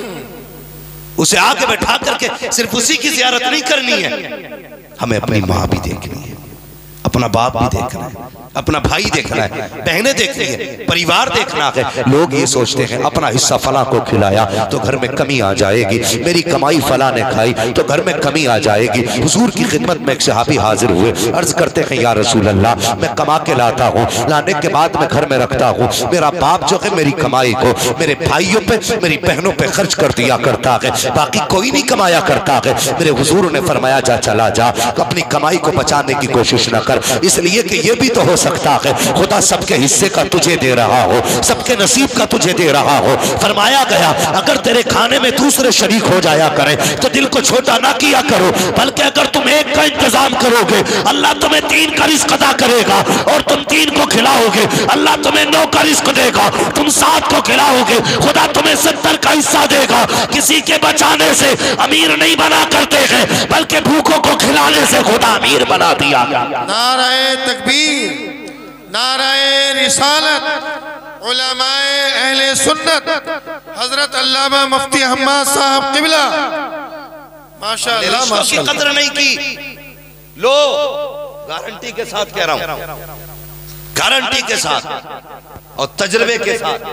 उसे आगे बैठा करके सिर्फ उसी की जियारत नहीं करनी है। हमें अपनी माँ भी देखनी है, अपना बाप भी देखना है, अपना भाई देखना है, बहनें देखनी है, परिवार देखना है। लोग ये सोचते हैं अपना हिस्सा फला को खिलाया तो घर में कमी आ जाएगी, मेरी कमाई फला ने खाई तो घर में कमी आ जाएगी। हुजूर की खिदमत में एक सहाबी हाजिर हुए, अर्ज करते हैं या रसूल अल्लाह, मैं कमा के लाता हूँ, लाने के बाद मैं घर में रखता हूँ, मेरा बाप जो है मेरी कमाई को मेरे भाइयों पे, मेरी बहनों पे खर्च कर दिया करता है, बाकी कोई नहीं कमाया करता है। मेरे हुजूर ने फरमाया जा, चला जा, अपनी कमाई को बचाने की कोशिश न कर, इसलिए कि ये भी तो हो सकता है खुदा सबके हिस्से का तुझे दे रहा हो, सबके नसीब का तुझे दे रहा हो। फरमाया गया अगर तेरे खाने में दूसरे शरीक हो जाया करे तो दिल को छोटा ना किया करो, बल्कि अगर तुम एक का इंतजाम करोगे अल्लाह तुम्हें 3 का रिस्क अदा करेगा, और तुम 3 को खिलाओगे अल्लाह तुम्हें 9 का रिस्क देगा, तुम 7 को खिलाओगे खुदा तुम्हें 70 का हिस्सा देगा। किसी के बचाने से अमीर नहीं बना करते हैं, बल्कि भूखों को खिलाने से खुदा अमीर बना दिया। नाराए तकबीर, नाराए रिसालत, उलमाए अहले सुन्नत, हजरत अल्लामा मुफ्ती हम्माद साहब किबला, माशाअल्लाह माशाअल्लाह। कदर नहीं की, लो गारंटी के साथ कह रहा हूं, गारंटी के साथ और तजर्बे के साथ।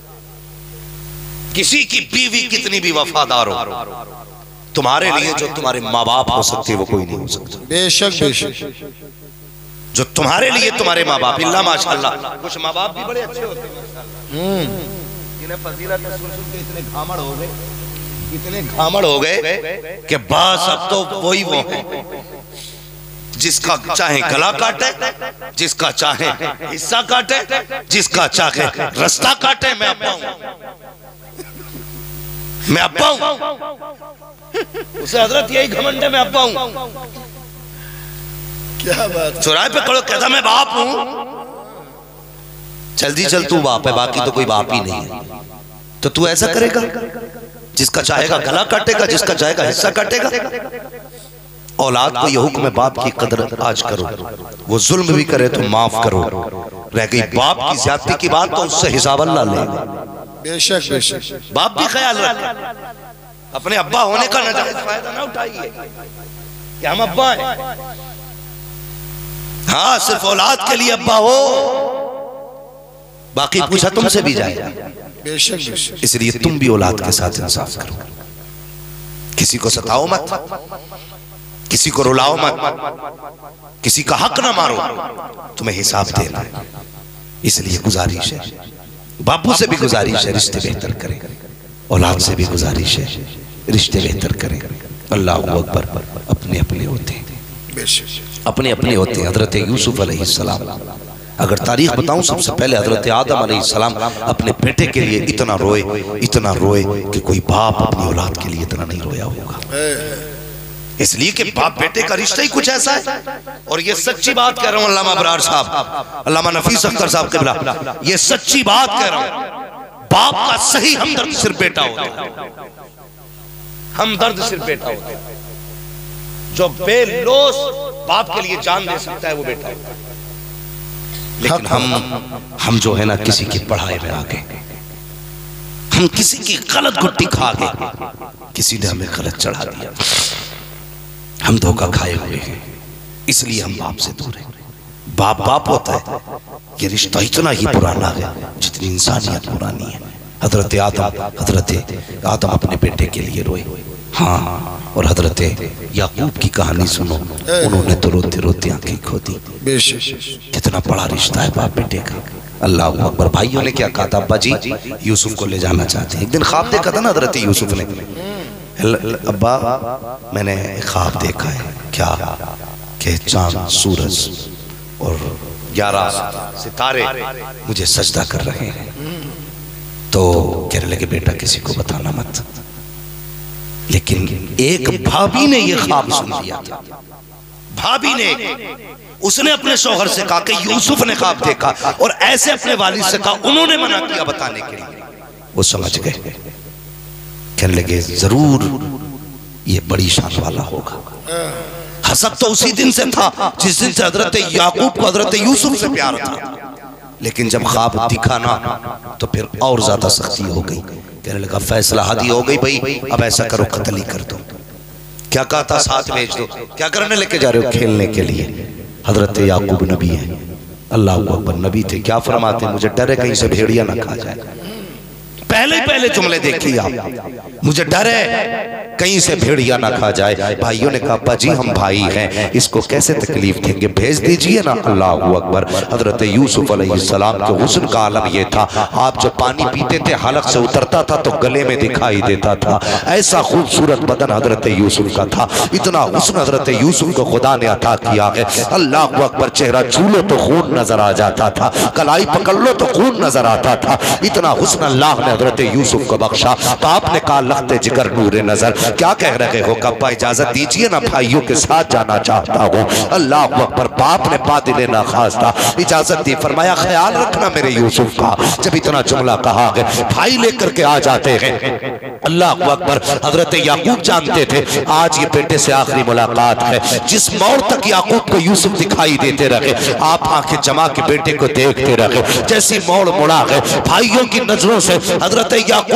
किसी की बीवी कितनी भी वफादार हो, तुम्हारे लिए जो तुम्हारे माँ बाप हो सकते वो कोई नहीं हो सकता। बेशक बेशक, जो तुम्हारे लिए तुम्हारे माँ बाप, इल्ला माशाअल्लाह कुछ माँ बाप भी बड़े अच्छे होते हैं, जिन्हें फजीलत सुन सुन के इतने घामड़ हो गए, इतने घामड़ हो गए कि बस अब तो वही वो है, जिसका चाहे गला काटे, जिसका चाहे हिस्सा काटे, जिसका चाहे रास्ता काटे। मैं अब्बा हूं, मैं अब्बा हूं, उसे हजरत यही घमंड है, मैं अब्बा हूं। क्या बात, चौराहे पे खड़ो कहता मैं बाप हूं, जल्दी चल तू बाप है, बाकी तो कोई बाप ही नहीं है। तो तू ऐसा करेगा, जिसका चाहेगा गला काटेगा, जिसका चाहेगा हिस्सा काटेगा। औलाद को यह हुक्म है बाप की कदर आज करो, वो जुल्म भी करे तो माफ करो। रह गई बाप की ज्यादती की बात तो उससे हिसाब अल्लाह ले। बेशक बेशक, बाप भी ख्याल रखे, अपने अब्बा होने का नाजायज फायदा ना उठाइए कि हम अब्बा हैं। हाँ सिर्फ औलाद के लिए अब्बा हो, बाकी पूछा तुमसे भी जाएगा। बेशक बेशक, इसलिए तुम भी औलाद के साथ इंसाफ करो, किसी को सताओ मत, किसी को रुलाओ मत, किसी का हक ना मारो, तुम्हें हिसाब देना। इसलिए गुजारिश है, बापू से भी गुजारिश है रिश्ते बेहतर करें, औलाद से भी गुजारिश है रिश्ते बेहतर करें। अल्लाह अकबर, अपने अपने होते हैं, अपने अपने होते हैं। हजरत यूसुफ अलैहिस्सलाम, अगर तारीख बताऊं सबसे पहले हजरत आदम अलैहिस्सलाम अपने बेटे के लिए इतना रोए कि कोई बाप अपनी औलाद के लिए इतना नहीं रोया होगा। इसलिए कि बाप बेटे का रिश्ता ही कुछ ऐसा है। और ये सच्ची बात कह रहा हूं, अल्लामा अबरार साहब, अल्लामा नफीस अख्तर साहब किबला, ये सच्ची बात कह रहा हूं। बाप का सही हमदर्द सिर्फ बेटा होता है, हमदर्द सिर्फ बेटा होता है। जो बेलोस बाप के लिए जान दे सकता है वो बेटा होता है। लेकिन हम जो है ना किसी की पढ़ाई में आ गए, हम किसी की गलत गुट्टी खा गए, किसी ने हमें गलत चढ़ा दिया, हम धोखा खाए हुए हैं, इसलिए हम बाप से दूर हैं। बाप बाप होता है, ये रिश्ता इतना ही पुराना है जितनी इंसानियत पुरानी है। हजरत आदम अपने बेटे के लिए रोए, हाँ, और हजरत याकूब की कहानी सुनो, उन्होंने तो रोते रोते आंखें खो दी। कितना बड़ा रिश्ता है बाप बेटे का। अल्लाह अकबर। भाइयों ने क्या कहा था, अब्बा जी यूसुफ को ले जाना चाहते हैं। एक दिन ख्वाब देखा था ना हजरत यूसुफ ने, अब्बा मैंने ख्वाब देखा है, क्या कि चांद सूरज और 11 सितारे मुझे सजदा कर रहे हैं। तो कहने लगे बेटा किसी को बताना मत। लेकिन एक भाभी ने ये ख्वाब सुन लिया था, भाभी ने, उसने अपने शौहर से कहा कि यूसुफ ने ख्वाब देखा, और ऐसे अपने वालिद से कहा, उन्होंने मना किया बताने के लिए। वो समझ गए, कहने लगे जरूर ये बड़ी शान वाला होगा। हसद तो उसी दिन से था जिस दिन से हजरत याकूब को हजरत यूसुफ से प्यार था, लेकिन जब ख्वाब दिखा ना तो फिर और ज्यादा सख्ती हो गई। कहने लगा फैसला हादी हो गई भाई, अब ऐसा करो कत्ल ही कर दो। क्या कहा था, साथ भेज दो। क्या करने लेके जा रहे हो, खेलने के लिए। हजरत याकूब नबी है, अल्लाह अकबर, नबी थे। क्या फरमाते, मुझे डर है कहीं से भेड़िया ना खा जाए। पहले पहले जुमले देखिए आप, मुझे डर है कहीं से भेड़िया ना खा जाए। भाइयों ने कहा अब्बा जी हम भाई हैं, इसको कैसे तकलीफ देंगे, भेज दीजिए ना। अल्लाह अकबर। हजरत यूसुफ अलैहिस्सलाम के हुस्न का आलम ये था, आप जो पानी पीते थे हलक से उतरता था तो गले में दिखाई देता था। ऐसा खूबसूरत बदन हजरत यूसुफ का था, इतना हुस्न हजरत यूसुफ को खुदा ने अता किया है। अल्लाह अकबर। चेहरा छू लो तो खून नजर आ जाता था, कलाई पकड़ लो तो खून नजर आता था, इतना हुस्न अल्लाह ने हजरत यूसुफ को बख्शा। तो आपने कहा लखते जिगर नूरे नजर, क्या कह रहे हो? कब्बा इजाजत दीजिए ना, भाइयों के साथ जाना चाहता हूँ। अल्लाह अकबर। बाप ने बादिले ना खास्ता इजाजत दी, फरमाया ख्याल रखना मेरे यूसुफ का। जब इतना जुमला कहा गया, भाई लेकर के आ जाते हैं। अल्लाह अकबर। हजरत याकूब जानते थे आज ये बेटे से आखिरी मुलाकात है। जिस मोड़ तक याकूब को यूसुफ दिखाई देते रहे, आप आंखें जमा के बेटे को देखते रहे। जैसी मोड़ मुड़ा गए भाइयों की नजरों से, हजरत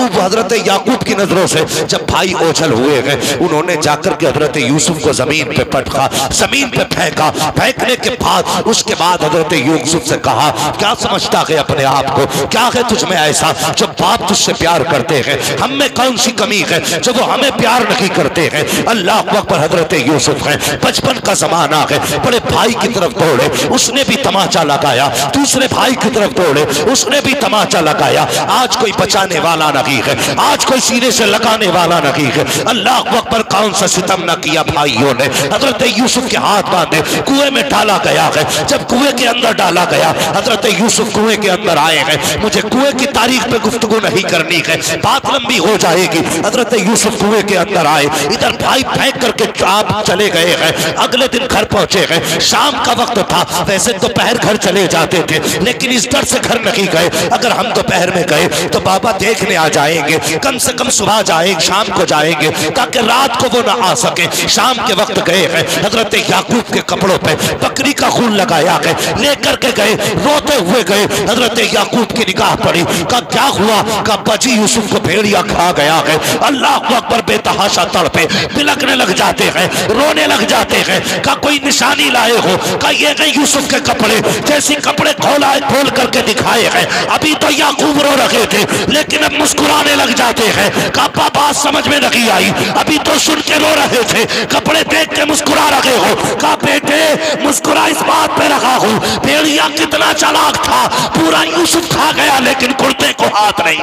याकूब की नजरों से जब भाई ओझल हुए गए, उन्होंने जाकर के हजरत यूसुफ को जमीन पे पटका, जमीन पे फेंका। फेंकने के बाद उसके बाद हजरत यूसुफ से कहा क्या समझता है अपने आप को, क्या है तुझ में ऐसा जो बाप तुझसे प्यार करते हैं, हम में कौन सी कमी है जो वो हमें प्यार नहीं करते हैं। अल्लाह अकबर। हजरत यूसुफ है, बचपन का जमाना है, बड़े भाई की तरफ दौड़े, उसने भी तमाचा लगाया, दूसरे भाई की तरफ दौड़े, उसने भी तमाचा लगाया। आज कोई बचाने वाला नहीं है, आज कोई सीने से लगाने वाला नहीं है। अल्लाह अकबर। कौन सा सितम न किया भाइयों ने, हजरत यूसुफ के हाथ बांधे कुएं में डाला गया है। जब कुएं के अंदर डाला गया, हजरत यूसुफ कुएं के अंदर आए हैं। मुझे कुएं की तारीख पे गुफ्तगू नहीं करनी है, बात लंबी हो जाएगी। हजरत यूसुफ कुएं के अंदर आए, इधर भाई फेंक करके आप चले गए हैं। अगले दिन घर पहुंचे हैं, शाम का वक्त था। वैसे दोपहर घर चले जाते थे, लेकिन इस डर से घर नहीं गए, अगर हम दोपहर में गए तो बाबा देखने आ जाएंगे, कम से कम सुबह जाएंगे, शाम को जाएंगे, ताकि रात को वो ना आ सके। शाम के वक्त गए हैं, हजरत याकूब के कपड़ों पे बकरी का खून लगाया है, लेकर के गए, रोते हुए गए। हजरत याकूब की निगाह पड़ी, कहा क्या हुआ? कहा बजी यूसुफ को भेड़िया खा गया है। अल्लाह अकबर। बेतहाशा तड़पे, बिलकने लग जाते हैं, रोने लग जाते हैं। कहा कोई निशानी लाए हो? कहा ये गए यूसुफ के कपड़े, जैसे कपड़े खोल करके दिखाए हैं। अभी तो याकूब रो रहे थे, लेकिन अब मुस्कुराने लग जाते हैं। कहा बात समझ में नहीं आई, अभी तो सुन के रो रहे थे, कपड़े देख के मुस्कुरा रहे हो। कहा बेटे मुस्कुरा इस बात पे रखा हूं, भेड़िया कितना चालाक था, पूरा यूसुफ खा गया लेकिन कुर्ते को हाथ नहीं।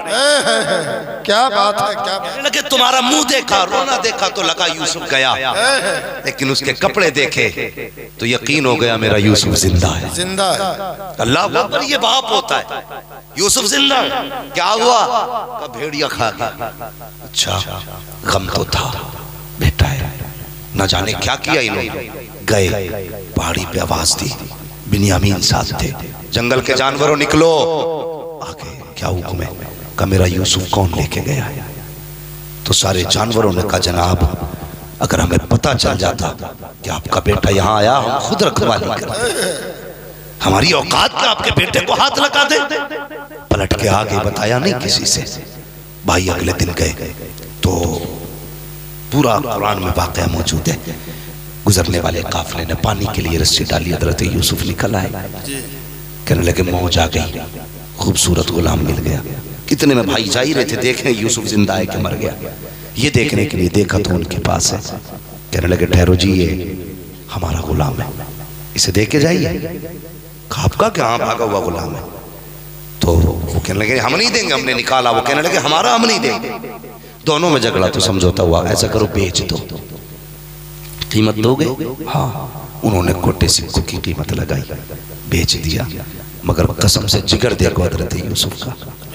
क्या बात है, क्या बात लगे तुम्हारा मुंह देखा, रोना देखा तो लगा यूसुफ गया, लेकिन उसके कपड़े देखे तो यकीन हो गया मेरा यूसुफ जिंदा है, जिंदा है। अल्लाह अकबर। ये बाप होता है, यूसुफ जिंदा है। क्या हुआ? का भेड़िया खा गया। अच्छा गम तो था, बेटा है, न जाने क्या किया इन्होंने। गए पहाड़ी पे आवाज दी, बिन्यामीन साथ थे, जंगल के जानवरों निकलो। आगे क्या हुक्म है? का मेरा यूसुफ कौन लेके गया है? तो सारे जानवरों ने कहा जनाब अगर हमें पता चल जाता कि आपका बेटा यहाँ आया, हम खुद रखवाली करते, हमारी औकात में आपके बेटे को हाथ लगा दे। पलट के आगे बताया नहीं किसी से। भाई अगले दिन गए तो पूरा कुरान में वाक़या मौजूद है। गुजरने वाले काफिले ने पानी के लिए रस्सी डाली, हजरत यूसुफ निकल आए, कहने लगे मौज आ गई, खूबसूरत गुलाम मिल गया। कितने में भाई जा ही रहे थे देखने यूसुफ जिंदा है कि मर गया, ये देखने के लिए देखा तो उनके पास है। कहने लगे ठहरो जी, ये हमारा गुलाम है, इसे दे के जाइए। आपका क्या? हाँ भागा हुआ गुलाम है। तो वो कहने लगे हम नहीं देंगे, हमने निकाला। वो कहने लगे हमारा हम नहीं देंगे। दोनों में झगड़ा तो समझौता हुआ, ऐसा करो बेच दो, कीमत दोगे? हाँ। उन्होंने खोटे सिक्कों की कीमत लगाई, बेच दिया, मगर कसम से जिगर देखो हजरत यूसुफ का।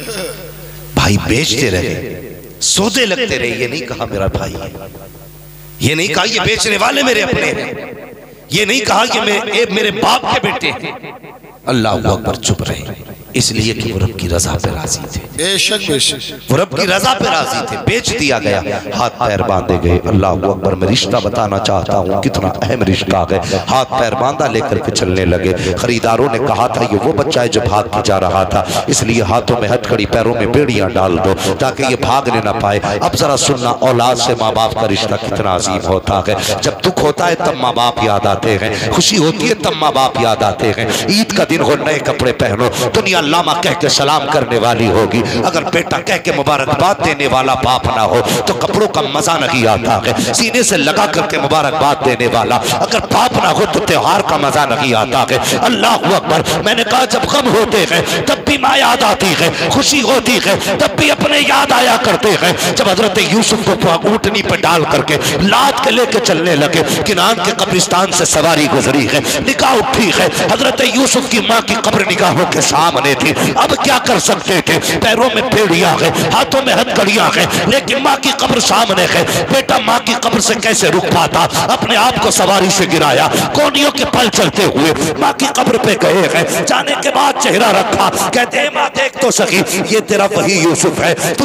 भाई बेचते रहे, सौदे लगते रहे, ये नहीं कहा मेरा भाई है, ये नहीं कहा ये बेचने वाले मेरे अपने हैं, ये नहीं कहा कि मेरे बाप के बेटे हैं। अल्लाह अकबर। चुप रहे, इसलिए कि वो रब की रजा पे राजी थे। बेशक बेशक वो रब की रजा पे राजी थे। बेच दिया गया, हाथ पैर बांधे गए। अल्लाह अकबर। मैं रिश्ता बताना चाहता हूँ, कितना अहम रिश्ता है। हाथ पैर बांधा लेकर के चलने लगे। खरीदारों ने कहा था ये वो बच्चा है जो भाग के जा रहा था, इसलिए हाथों में हथकड़ी, पैरों में बेड़ियां डाल दो ताकि ये भागने ना पाए। अब जरा सुनना, औलाद से माँ बाप का रिश्ता कितना अजीम होता है। जब दुख होता है तब माँ बाप याद आते हैं, खुशी होती है तब माँ बाप याद आते हैं। ईद का दिन हो, नए कपड़े पहनो, दुनिया अल्लामा कह के सलाम करने वाली होगी। अगर बेटा कह के मुबारकबाद देने वाला बाप ना हो तो कपड़ों का मजा नहीं आता है। सीने से लगा करके मुबारकबाद देने वाला अगर बाप ना हो तो त्योहार का मजा नहीं आता है। अल्लाह अकबर। मैंने कहा जब गम होते हैं तब भी माँ याद आती है, खुशी होती है तब भी अपने याद आया करते हैं। जब हजरत यूसुफ को ऊँटनी पर डाल करके लाद के लेके चलने लगे, किनान के कब्रिस्तान से सवारी गुजरी है, निगाह उठी है, हजरत यूसुफ की माँ की कब्र निगाहों के सामने थी। अब क्या कर सकते थे? पैरों में बेड़ियां है, हाथों में हथकड़ियां है, लेकिन माँ की कब्र सामने है। बेटा माँ की कब्र से कैसे रुक पाता? अपने आप को सवारी से गिराया, कोनियों के पल चलते हुए माँ की कब्र पे गए हैं। जाने के बाद चेहरा रखा, कहते हैं माँ देख तो सकी, ये तेरा वही यूसुफ है तू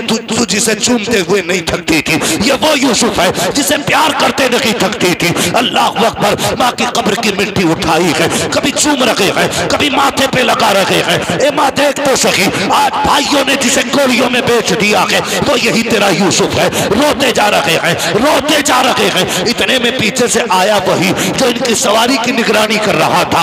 जिसे चूमते हुए नहीं थकती थी, ये वो यूसुफ है जिसे प्यार करते नहीं थकती थी। अल्लाह अकबर। माँ की कब्र की मिट्टी उठाई है, कभी चूम रखे हैं, कभी माथे पे लगा रखे हैं। ए माँ देख तो सकी, आज भाइयों ने जिसे गोलियों में बेच दिया है वो यही तेरा यूसुफ है। रोते जा रहे हैं, रोते जा रहे हैं। इतने में पीछे से आया वही जो इनकी सवारी की निगरानी कर रहा था।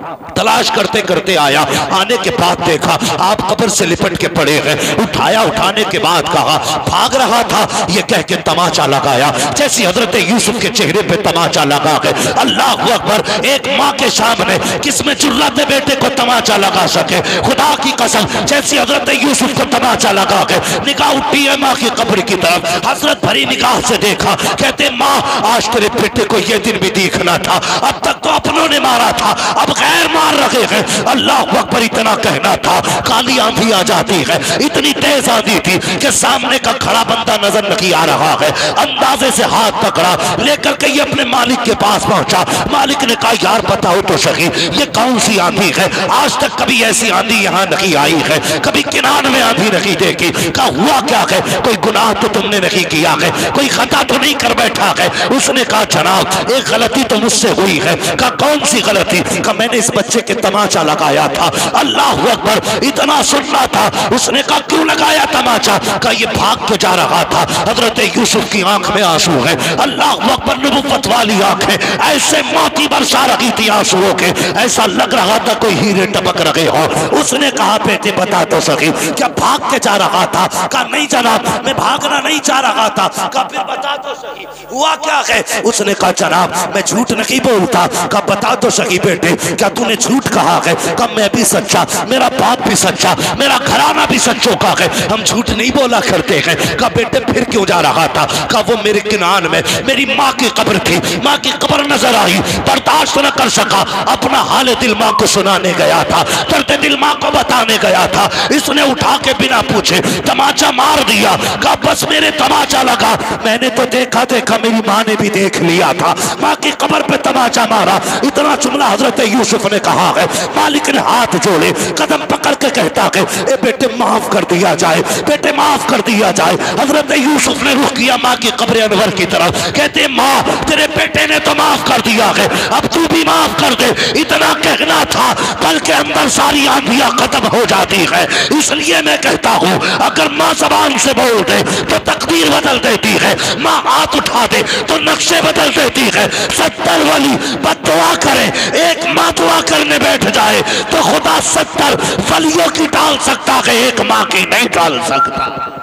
तलाश करते करते आया, आने के बाद देखा आप कब्र से लिपट के पड़े हैं। उठाया, उठाने के बाद कहा भाग रहा था, ये कह के तमाचा लगाया। जैसी हजरत यूसुफ के चेहरे पे तमाचा लगा है। अल्लाह अकबर। एक माँ के सामने किसमें जुर्रत बेटे को तमाचा लगा सके? खुदा की कसम, जैसी हजरत यूसुफ को तमाचा लगा है, निगाह उठी है माँ की कब्र की तरफ। हजरत भरी निगाह से देखा, कहते माँ आज तेरे बेटे को ये दिन भी देखना था, अब तक तो अपनों ने मारा था, अब गैर मार रहे हैं। अल्लाह अकबर। इतना कहना था, काली आंधी आ जाती है, इतनी तेज आंधी थी कि सामने का खड़ा बंदा नजर नहीं आ रहा है। अंदाजे से हाथ पकड़ा, लेकर के ये अपने मालिक के पास पहुंचा। मालिक ने कहा यार बताओ तो सही, ये कौन सी आंधी है? आज तक कभी ऐसी आंधी यहाँ नहीं आई है, कभी किनान में आंधी नहीं देखी। कहा हुआ क्या है? कोई गुनाह तो तुमने नहीं किया है, कोई खता तो नहीं कर बैठा है? उसने कहा जनाब एक गलती तो मुझसे हुई है। कहा कौन सी गलती? कहा मैंने इस बच्चे के तमाचा लगाया था। अल्लाह अकबर। इतना सुनना था। उसने कहा क्यों लगाया तमाचा? कहा ये भाग के जा रहा था। हजरत यूसुफ की आंख में आंसू है। अल्लाह अकबर। नबुव्वत वाली आंखें ऐसे मोती बरसा रही थी आंसुओं के, ऐसा लग रहा था कोई हीरे टपक रहे हो। उसने कहा बेटे बता तो सकी, क्या भाग के जा रहा था? कहा नहीं जनाब मैं भागना नहीं चाह रहा था। कहा फिर बता तो सकी हुआ क्या है? उसने कहा जनाब मैं झूठ नहीं बोलता। कहा बता तो सकी बेटे, क्या तूने झूठ कहा है? कहा मैं भी सच्चा, मेरा बाप भी सच्चा, मेरा घराना भी सच्चों का है, हम झूठ नहीं बोला करते हैं। कहा बेटे फिर क्यों जा रहा था? कहा वो मेरे किनान में मेरी माँ की कब्र थी, माँ की कब्र नजर आई, बर्दाश्त न कर सका, अपना हाल दिल माँ को सुनाने गया था, दर्द दिल माँ को बताने गया था। इसने उठा के बिना पूछे तमाचा मार दिया। कहा बस मेरे तमाचा लगा, मैंने तो देखा मेरी माँ ने भी देख लिया था, माँ की कब्र पे तमाचा मारा। इतना जुमला हजरत यूसुफ ने कहा है। मालिक ने हाथ जोड़े, कदम पकड़ के कहता है ए बेटे माफ कर दिया जाए, बेटे माफ कर दिया जाए। हजरत यूसुफ ने रुख किया माँ की कब्र अनवर की तरफ, कहते माँ तेरे बेटे ने तो माफ कर दिया है, अब तू भी माफ कर दे। इतना कहना था, पल के अंदर सारी आंधियां खत्म हो जाती है। इसलिए मैं कहता हूँ अगर माँ जबान से बोल दे तो तकदीर बदल देती है, माँ हाथ उठा दे तो नक्शे बदल देती है। 70 वली बद्दुआ करे, एक माँ दुआ करने बैठ जाए तो खुदा 70 वलियों की डाल सकता है, एक माँ की नहीं डाल सकता।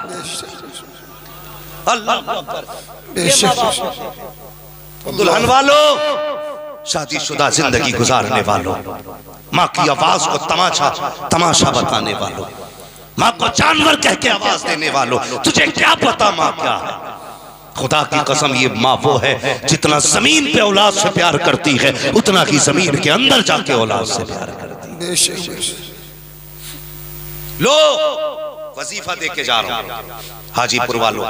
अल्लाह दुल्हन वालों, शादीशुदा जिंदगी गुजारने वालों, माँ की आवाज को तमाशा बताने वालों, माँ को जानवर कह के आवाज देने वालों, तुझे क्या पता माँ क्या है? खुदा की कसम ये माँ वो है जितना जमीन पे औलाद से प्यार करती है उतना ही जमीन के अंदर जाके औलाद से प्यार करती है। लो वजीफा दे के जा रहा हूं हाजीपुर वालों,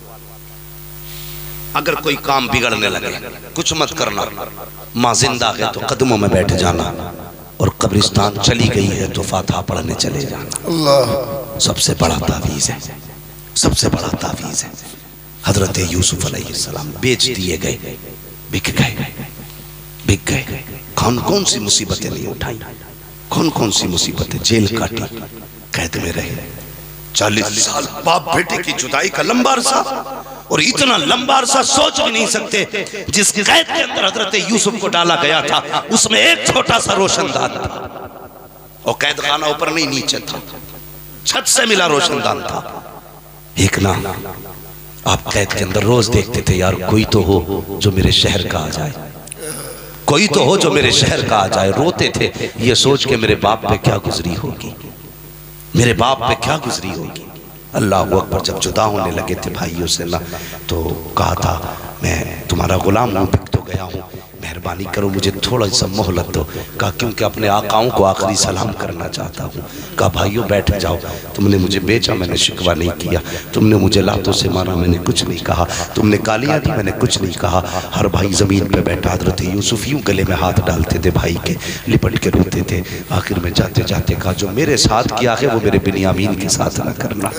अगर कोई काम बिगड़ने लगे कुछ मत करना, माँ जिंदा है तो कदमों में बैठ जाना, और कब्रिस्तान चली गई है तो फातिहा पढ़ने चले जाना। अल्लाह सबसे बड़ा तावीज़ है, सबसे बड़ा तावीज़ है। हजरत यूसुफ अलैहिस्सलाम बेच दिए गए, बिक गए। कौन कौन सी मुसीबतें नहीं उठाई, कौन कौन सी मुसीबतें, जेल काटी, कैद में रहे 40 साल, बाप बेटे की जुदाई का लंबा अरसा, और इतना लंबा अरसा सोच भी नहीं सकते। जिस कैद के अंदर हजरत यूसुफ को डाला गया था उसमें एक छोटा सा रोशनदान था, और कैद खाना ऊपर नहीं नीचे था, छत से मिला रोशनदान था। एक ना आप कैद के अंदर रोज देखते थे यार कोई तो हो जो मेरे शहर का आ जाए, कोई तो हो जो मेरे शहर का आ जाए। रोते थे ये सोच के मेरे बाप पे क्या गुजरी होगी, मेरे बाप पे क्या गुजरी होगी। अल्लाह अकबर। जब जुदा होने लगे थे भाइयों से ना, तो कहा था मैं तुम्हारा गुलाम हूँ, बिक तो गया हूँ, मेहरबानी करो मुझे थोड़ा सा मोहलत दो। कहा क्योंकि अपने आकाओं को आखिरी सलाम करना चाहता हूँ। कहा भाइयों बैठ जाओ, तुमने मुझे बेचा मैंने शिकवा नहीं किया, तुमने मुझे लातों से मारा मैंने कुछ नहीं कहा, तुमने गालियाँ दी मैंने कुछ नहीं कहा। हर भाई ज़मीन पे बैठा, हज़रत यूसुफ यूँ गले में हाथ डालते थे भाई के, लिपट के रोते थे। आखिर में जाते जाते कहा जो मेरे साथ किया है वो मेरे बिन्यामीन के साथ ना करना,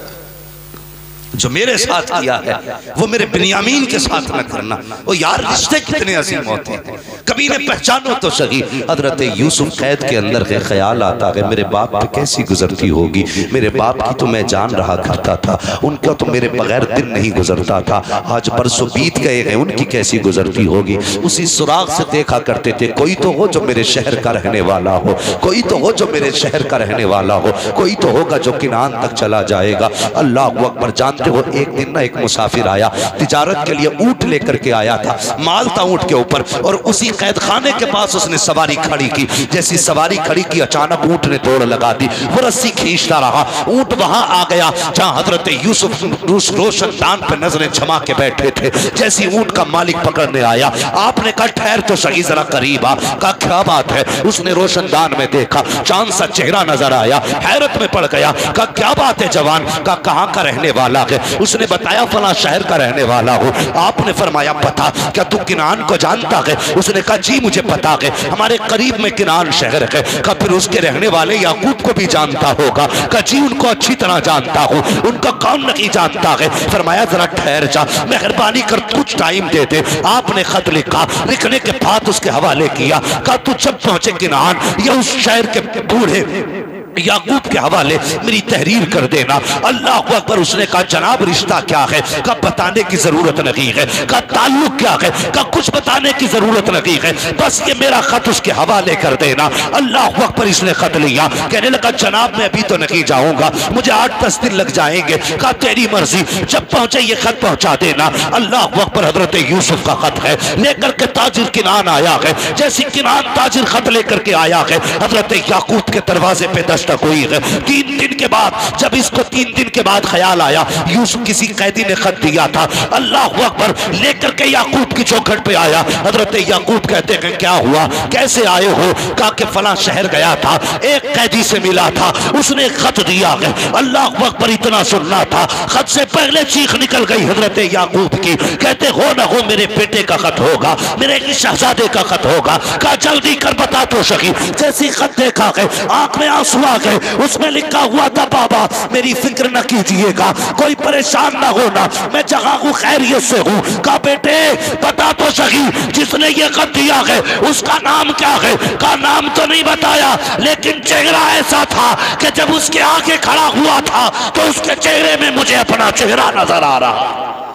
जो मेरे साथ किया है वो मेरे बिन्यामीन के साथ न करना। वो यार रिश्ते कितने अजीम होते हैं, कभी ने पहचानो तो सही। हजरत यूसुफ कैद के अंदर के ख्याल आता है मेरे बाप पे कैसी गुजरती होगी, मेरे बाप की तो मैं जान रहा करता था, उनका तो मेरे बगैर दिन नहीं गुजरता था, आज परसों बीत गए हैं उनकी कैसी गुजरती होगी। उसी सुराग से देखा करते थे कोई तो हो जो मेरे शहर का रहने वाला हो, कोई तो हो जो मेरे शहर का रहने वाला हो, कोई तो होगा जो किनान तक चला जाएगा। अल्लाह अकबर। जानते हो एक दिन ना एक मुसाफिर आया, तिजारत के लिए ऊंट लेकर के आया था, माल था ऊंट के ऊपर, और उसी कैद खाने के पास उसने सवारी खड़ी की। जैसी सवारी खड़ी की अचानक ऊंट ने दौड़ लगा दी, वो रस्सी खींचता रहा, ऊंट वहां आ गया जहां हजरत यूसुफ रोशनदान पे नजरें जमा के बैठे थे। जैसी ऊंट का मालिक पकड़ने आया, आपने कहा ठहर तो सही जरा करीब आ। कहा क्या बात है? उसने रोशनदान में देखा, चांद सा चेहरा नजर आया, हैरत में पड़ गया। कहा क्या बात है जवान? कहा कहां का रहने वाला है? उसने बताया फला शहर का रहने वाला हो। आपने फरमाया पता, क्या तू किनान को जानता है? उसने कहा जी मुझे पता है, हमारे करीब में किनान शहर है। कहा फिर उसके रहने वाले याकूब को भी जानता होगा? कहा जी उनको अच्छी तरह जानता हूँ। उनका कौन नहीं जानता है? फरमाया जरा ठहर जा, मेहरबानी कर कुछ टाइम दे दे। आपने खत लिखा, लिखने के बाद उसके हवाले किया। कहा तू जब पहुंचे किनान या उस शहर के बूढ़े याकूब के हवाले मेरी तहरीर कर देना। अल्लाह अकबर। उसने कहा जनाब रिश्ता क्या है? कहा बताने की जरूरत नहीं है। कहा ताल्लुक क्या है? कहा कुछ बताने की जरूरत नहीं है, बस ये मेरा खत उसके हवाले कर देना। अल्लाह अकबर। इसने खत लिया, कहने लगा जनाब मैं अभी तो नहीं जाऊंगा, मुझे 8-10 दिन लग जाएंगे। कहा तेरी मर्जी, जब पहुंचे ये खत पहुंचा देना। अल्लाह अकबर। हजरत यूसुफ का खत है, लेकर के ताजिर किनान आया है। जैसी किनान ताजिर खत लेकर के आया है, हजरत याकूब के दरवाजे पे तक हुई है। 3 दिन के बाद, जब इसको 3 दिन के बाद ख्याल आया यूसुफ किसी कैदी ने खत दिया था, अल्लाह अकबर, लेकर के याकूब की चौखट पे आया। हजरत याकूब कहते हैं क्या हुआ, कैसे आए हो? कहा कि फला शहर गया था, एक कैदी से मिला था, उसने खत दिया है। अल्लाह अकबर। इतना सुनना था, खत से पहले चीख निकल गई हजरत याकूब की। कहते हो ना हो मेरे बेटे का खत होगा, मेरे शहजादे का खत होगा। कहा जल्दी कर बता तो सही। जैसी खत देखा है आंख में आंसू आ गए। उसमें लिखा हुआ था बाबा मेरी फिक्र न कीजिएगा, कोई परेशान ना होना, मैं जगह को खैरियत से हूँ। कहा बेटे बता तो सही, जिसने ये खत दिया है उसका नाम क्या है? का नाम तो नहीं बताया, लेकिन चेहरा ऐसा था कि जब उसके आगे खड़ा हुआ था तो उसके चेहरे में मुझे अपना चेहरा नजर आ रहा।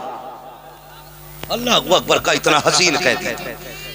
अल्लाह अकबर। का इतना हसीन कहती है।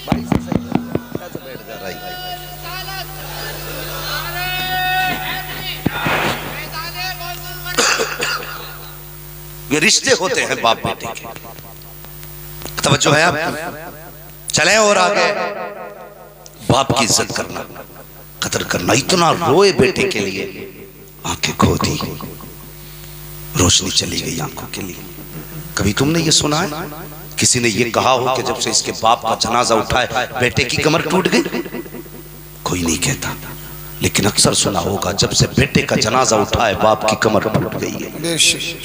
ये रिश्ते होते हैं बाप बेटे के। तवज्जो है आप? चले और आगे। बाप की इज्जत करना, कदर करना। इतना रोए बेटे के लिए, आंखें खो दी, रोशनी चली गई आंखों के लिए। कभी तुमने ये सुना है किसी ने ये कहा हो कि जब से इसके बाप का जनाजा उठाए बेटे की कमर टूट गई? कोई नहीं कहता, लेकिन अक्सर सुना होगा जब से बेटे का जनाजा उठाए बाप की कमर टूट गई है।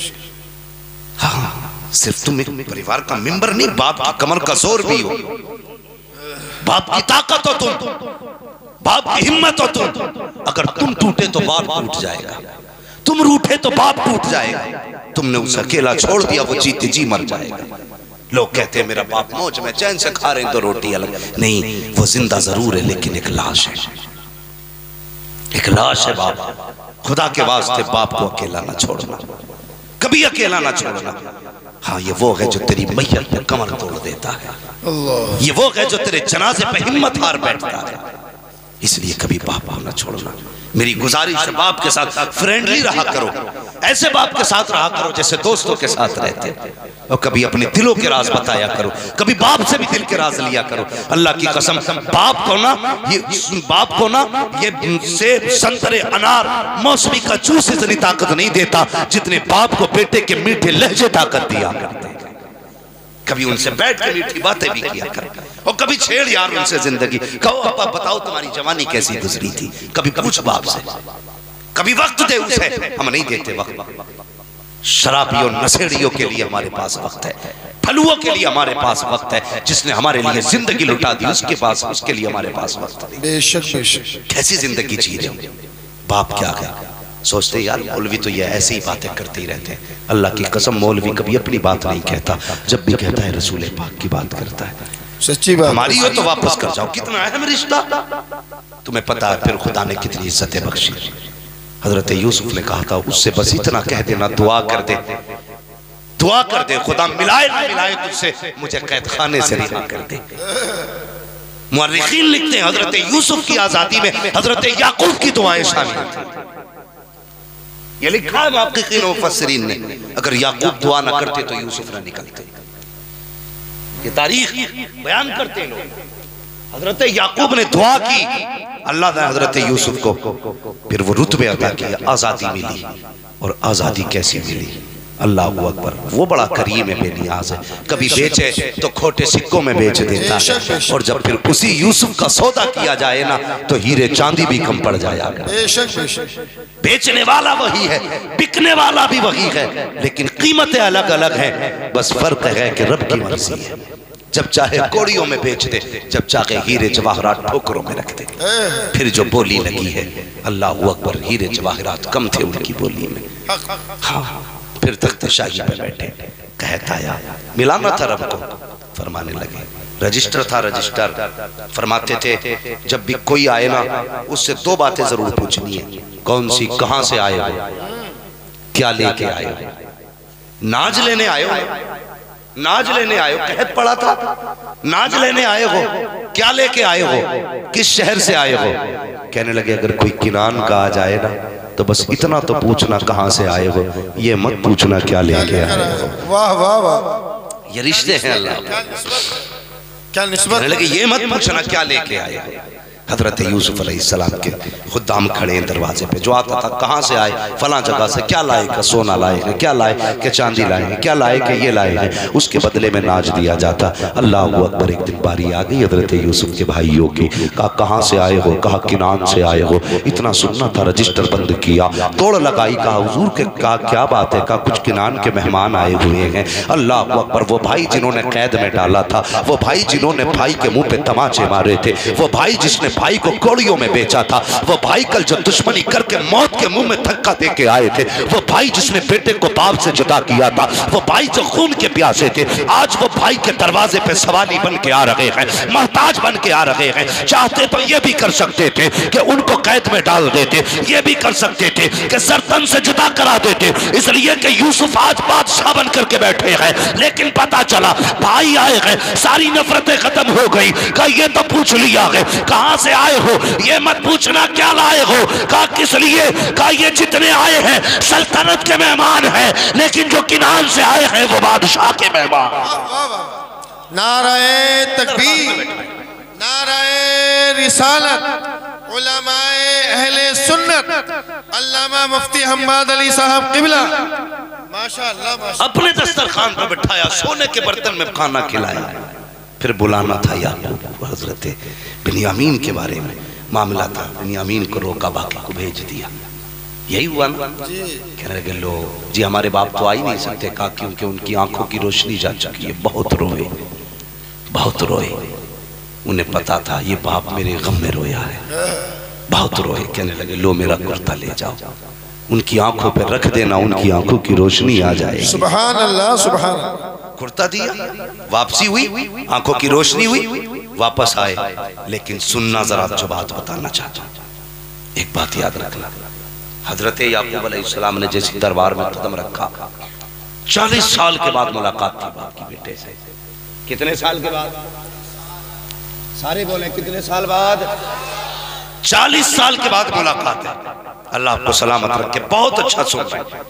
हाँ, सिर्फ तुम एक परिवार का मेंबर नहीं, बाप की कमर का जोर भी हो, बाप की ताकत हो तुम, बाप की हिम्मत हो तुम। अगर तुम टूटे तो बाप टूट जाएगा, तुम रूठे तो बाप टूट जाएगा। तुमने उसे अकेला छोड़ दिया, वो जीते जी मर जाएगा। लोग कहते हैं मेरा बाप मौज में चैन से खा रहे हैं तो रोटी अलग। नहीं, वो जिंदा जरूर है लेकिन एक लाश है, एक लाश है बाप। खुदा के वास्ते बाप को अकेला ना छोड़ना, कभी अकेला ना छोड़ना। हाँ, ये वो है जो तेरी मैयत पे कमर तोड़ देता है, ये वो है जो तेरे जनाजे पे हिम्मत हार बैठता है। इसलिए कभी बाप को ना छोड़ना। मेरी गुजारिश है बाप के साथ फ्रेंडली रहा करो, ऐसे बाप के साथ रहा करो जैसे दोस्तों के साथ रहते, और कभी अपने दिलों के राज बताया करो, कभी बाप से भी दिल के राज लिया करो। अल्लाह की कसम बाप को ना ये सेब संतरे अनार मौसमी का जूस इतनी ताकत नहीं देता जितने बाप को बेटे के मीठे लहजे ताकत दिया करते। कभी उनसे बैठ के मीठी बातें भी किया कर, और कभी छेड़ यार उनसे जिंदगी, कहो अपा बताओ तुम्हारी जवानी कैसी गुजरी थी, कभी पूछ बाप से, कभी वक्त दे उसे, हम नहीं देते वक्त। शराबियों नशेड़ियों के लिए हमारे पास वक्त है, फलुओं के लिए हमारे पास वक्त है, जिसने हमारे लिए जिंदगी लुटा दी उसके लिए हमारे पास वक्त है। बेशक बेशक कैसी जिंदगी जी रहे हो, बाप क्या है सोचते यार मौलवी तो ये ऐसी ही बातें करते ही रहते हैं। अल्लाह की कसम मौलवी कभी अपनी बात नहीं कहता, जब भी कहता है रसूल पाक की बात करता है। सच्ची बात हमारी हो तो वापस कर जाओ, कितना अहम रिश्ता तुम्हें पता है। फिर खुदा ने कितनी इज्जतें बख्शी। हजरत यूसुफ ने कहा था उससे बस इतना कह देना, दुआ कर दे, दुआ कर दे खुदा मिलाए ना मिलाए तुझसे, मुझे कैद खाने से रिहा कर दे। मुअर्रिखीन लिखते हैं हजरत यूसुफ की आजादी में हजरत याकूब की दुआएं शामिल थी। ये लिखा है मुहक्किकीन और मुफस्सिरीन ने, अगर याकूब दुआ ना करते तो यूसुफ ना निकलते। ये तारीख बयान करते हैं लोग। हजरत याकूब ने दुआ की, अल्लाह ने हजरत यूसुफ को फिर वो रुतबे अता किया, आजादी मिली। और आजादी कैसी मिली, अल्लाह अकबर, वो बड़ा करीम है, बेनियाज है। कभी बेचे तो खोटे सिक्कों में बेच देता है, और जब फिर उसी यूसुफ का सौदा किया जाए ना तो हीरे चांदी भी कम पड़ जाया। बेचने वाला वही है, बिकने वाला भी वही है, लेकिन कीमतें अलग अलग हैं। बस फर्क है कि रब की मर्जी है, जब चाहे कोड़ियों में बेच दे, जब चाहे हीरे जवाहरात ठोकरों में रख दे। फिर जो बोली लगी है अल्लाह अकबर, हीरे जवाहरात कम थे उनकी बोली में। हाँ, फिर तख्त शाही पे बैठे, कहता आया मिलाना था रब को, फरमाने लगे रजिस्टर था, रजिस्टर फरमाते थे जब भी कोई आए ना उससे दो बातें जरूर पूछनी है। कौन सी, कहां से आए हो, क्या लेके आए हो। नाज लेने आए हो, नाज लेने आए हो, कहत पड़ा था नाज लेने आए हो, क्या लेके आए हो, किस शहर से आए हो। कहने लगे अगर कोई किनान का आ जाए ना तो बस इतना तो पूछना कहां से आए हो, ये मत पूछना क्या लेके आए हो। वाह वाह वाह, ये रिश्ते हैं अल्लाह। क्या निस्बत, लगे ये मत पूछना क्या लेके आए हो। हजरत यूसुफ अलैहिस्सलाम के खुदाम खड़े हैं दरवाजे पे, जो आता था कहाँ से आए, फला जगह से, क्या लाए का सोना लाए हैं, क्या लाए कि चांदी लाए हैं, क्या लाए कि ये लाए हैं, उसके बदले में नाज दिया जाता। अल्लाह अकबर, एक दिन बारी आ गई हजरत यूसुफ के भाइयों की, कहा कहाँ से आए हो, कहा किनान से आए हो। इतना सुनना था, रजिस्टर बंद किया, तोड़ लगाई, कहा हुजूर के, कहा क्या बात है, कहा कुछ किनान के मेहमान आए हुए हैं। अल्लाह अकबर, वो भाई जिन्होंने कैद में डाला था, वो भाई जिन्होंने भाई के मुंह पे तमाचे मारे थे, वो भाई जिसने भाई को कौड़ियों में बेचा था, वो भाई कल जो दुश्मनी करके मौत के मुंह में धक्का दे के आए थे, वो भाई जिसने बेटे को बाप से जुदा किया था, वो भाई जो खून के प्यासे थे, आज वो भाई के दरवाजे पे सवाली बन के आ रहे हैं, मोहताज बन के आ रहे हैं। चाहते तो ये भी कर सकते थे कि उनको कैद में डाल देते, ये भी कर सकते थे कि सरतन से जुदा करा देते, इसलिए कि यूसुफ आज बादशाह बन करके बैठे हैं। लेकिन पता चला भाई आए हैं, सारी नफरतें खत्म हो गई। कहा ये तो पूछ लिया है कहां से आए हो, ये मत पूछना क्या लाए हो। कहा किस लिए, कहा ये जितने आए हैं सल्तनत के मेहमान हैं, लेकिन जो किनान से आए हैं वो बादशाह के मेहमान। नाराए तकबीर, नाराए रिसालत, उलमाए अहले सुन्नत, अल्लामा मुफ्ती हम्माद अली साहब किबला, माशाअल्लाह माशाअल्लाह, अपने दस्तरखान पर बिठाया, सोने के बर्तन में खाना खिलाया। फिर बुलाना था याकूब, हजरत बिन्यामीन के बारे में मामला था, बिन्यामीन को रोका, बाकी को भेज दिया। यही हुआ ना। कहने लगे लो जी हमारे बाप तो आ ही नहीं सकते, कहा क्योंकि उनकी आंखों की रोशनी जा चुकी है। बहुत रोए, बहुत रोए, उन्हें पता था ये बाप मेरे गम में रोया है, बहुत रोए। कहने लगे लो मेरा कुर्ता ले जाओ, उनकी आंखों पर रख देना, उनकी आंखों की रोशनी आ जाएगी। सुभान अल्लाह, सुभान अल्लाह। कुर्ता दिया, वापसी हुई, आंखों की रोशनी हुई, वापस आए। लेकिन सुनना जरा जो बात बताना चाहता हूं, एक बात याद रखना, हजरत याकूब अलैहिस्सलाम ने जैसे दरबार में कदम रखा, 40 साल के बाद मुलाकात थी बाप की बेटे से। कितने साल के बाद, सारे बोले कितने साल बाद, 40 साल के बाद मुलाकात है। अल्लाह आपको सलामत रखे, बहुत अच्छा सुन रहे हैं।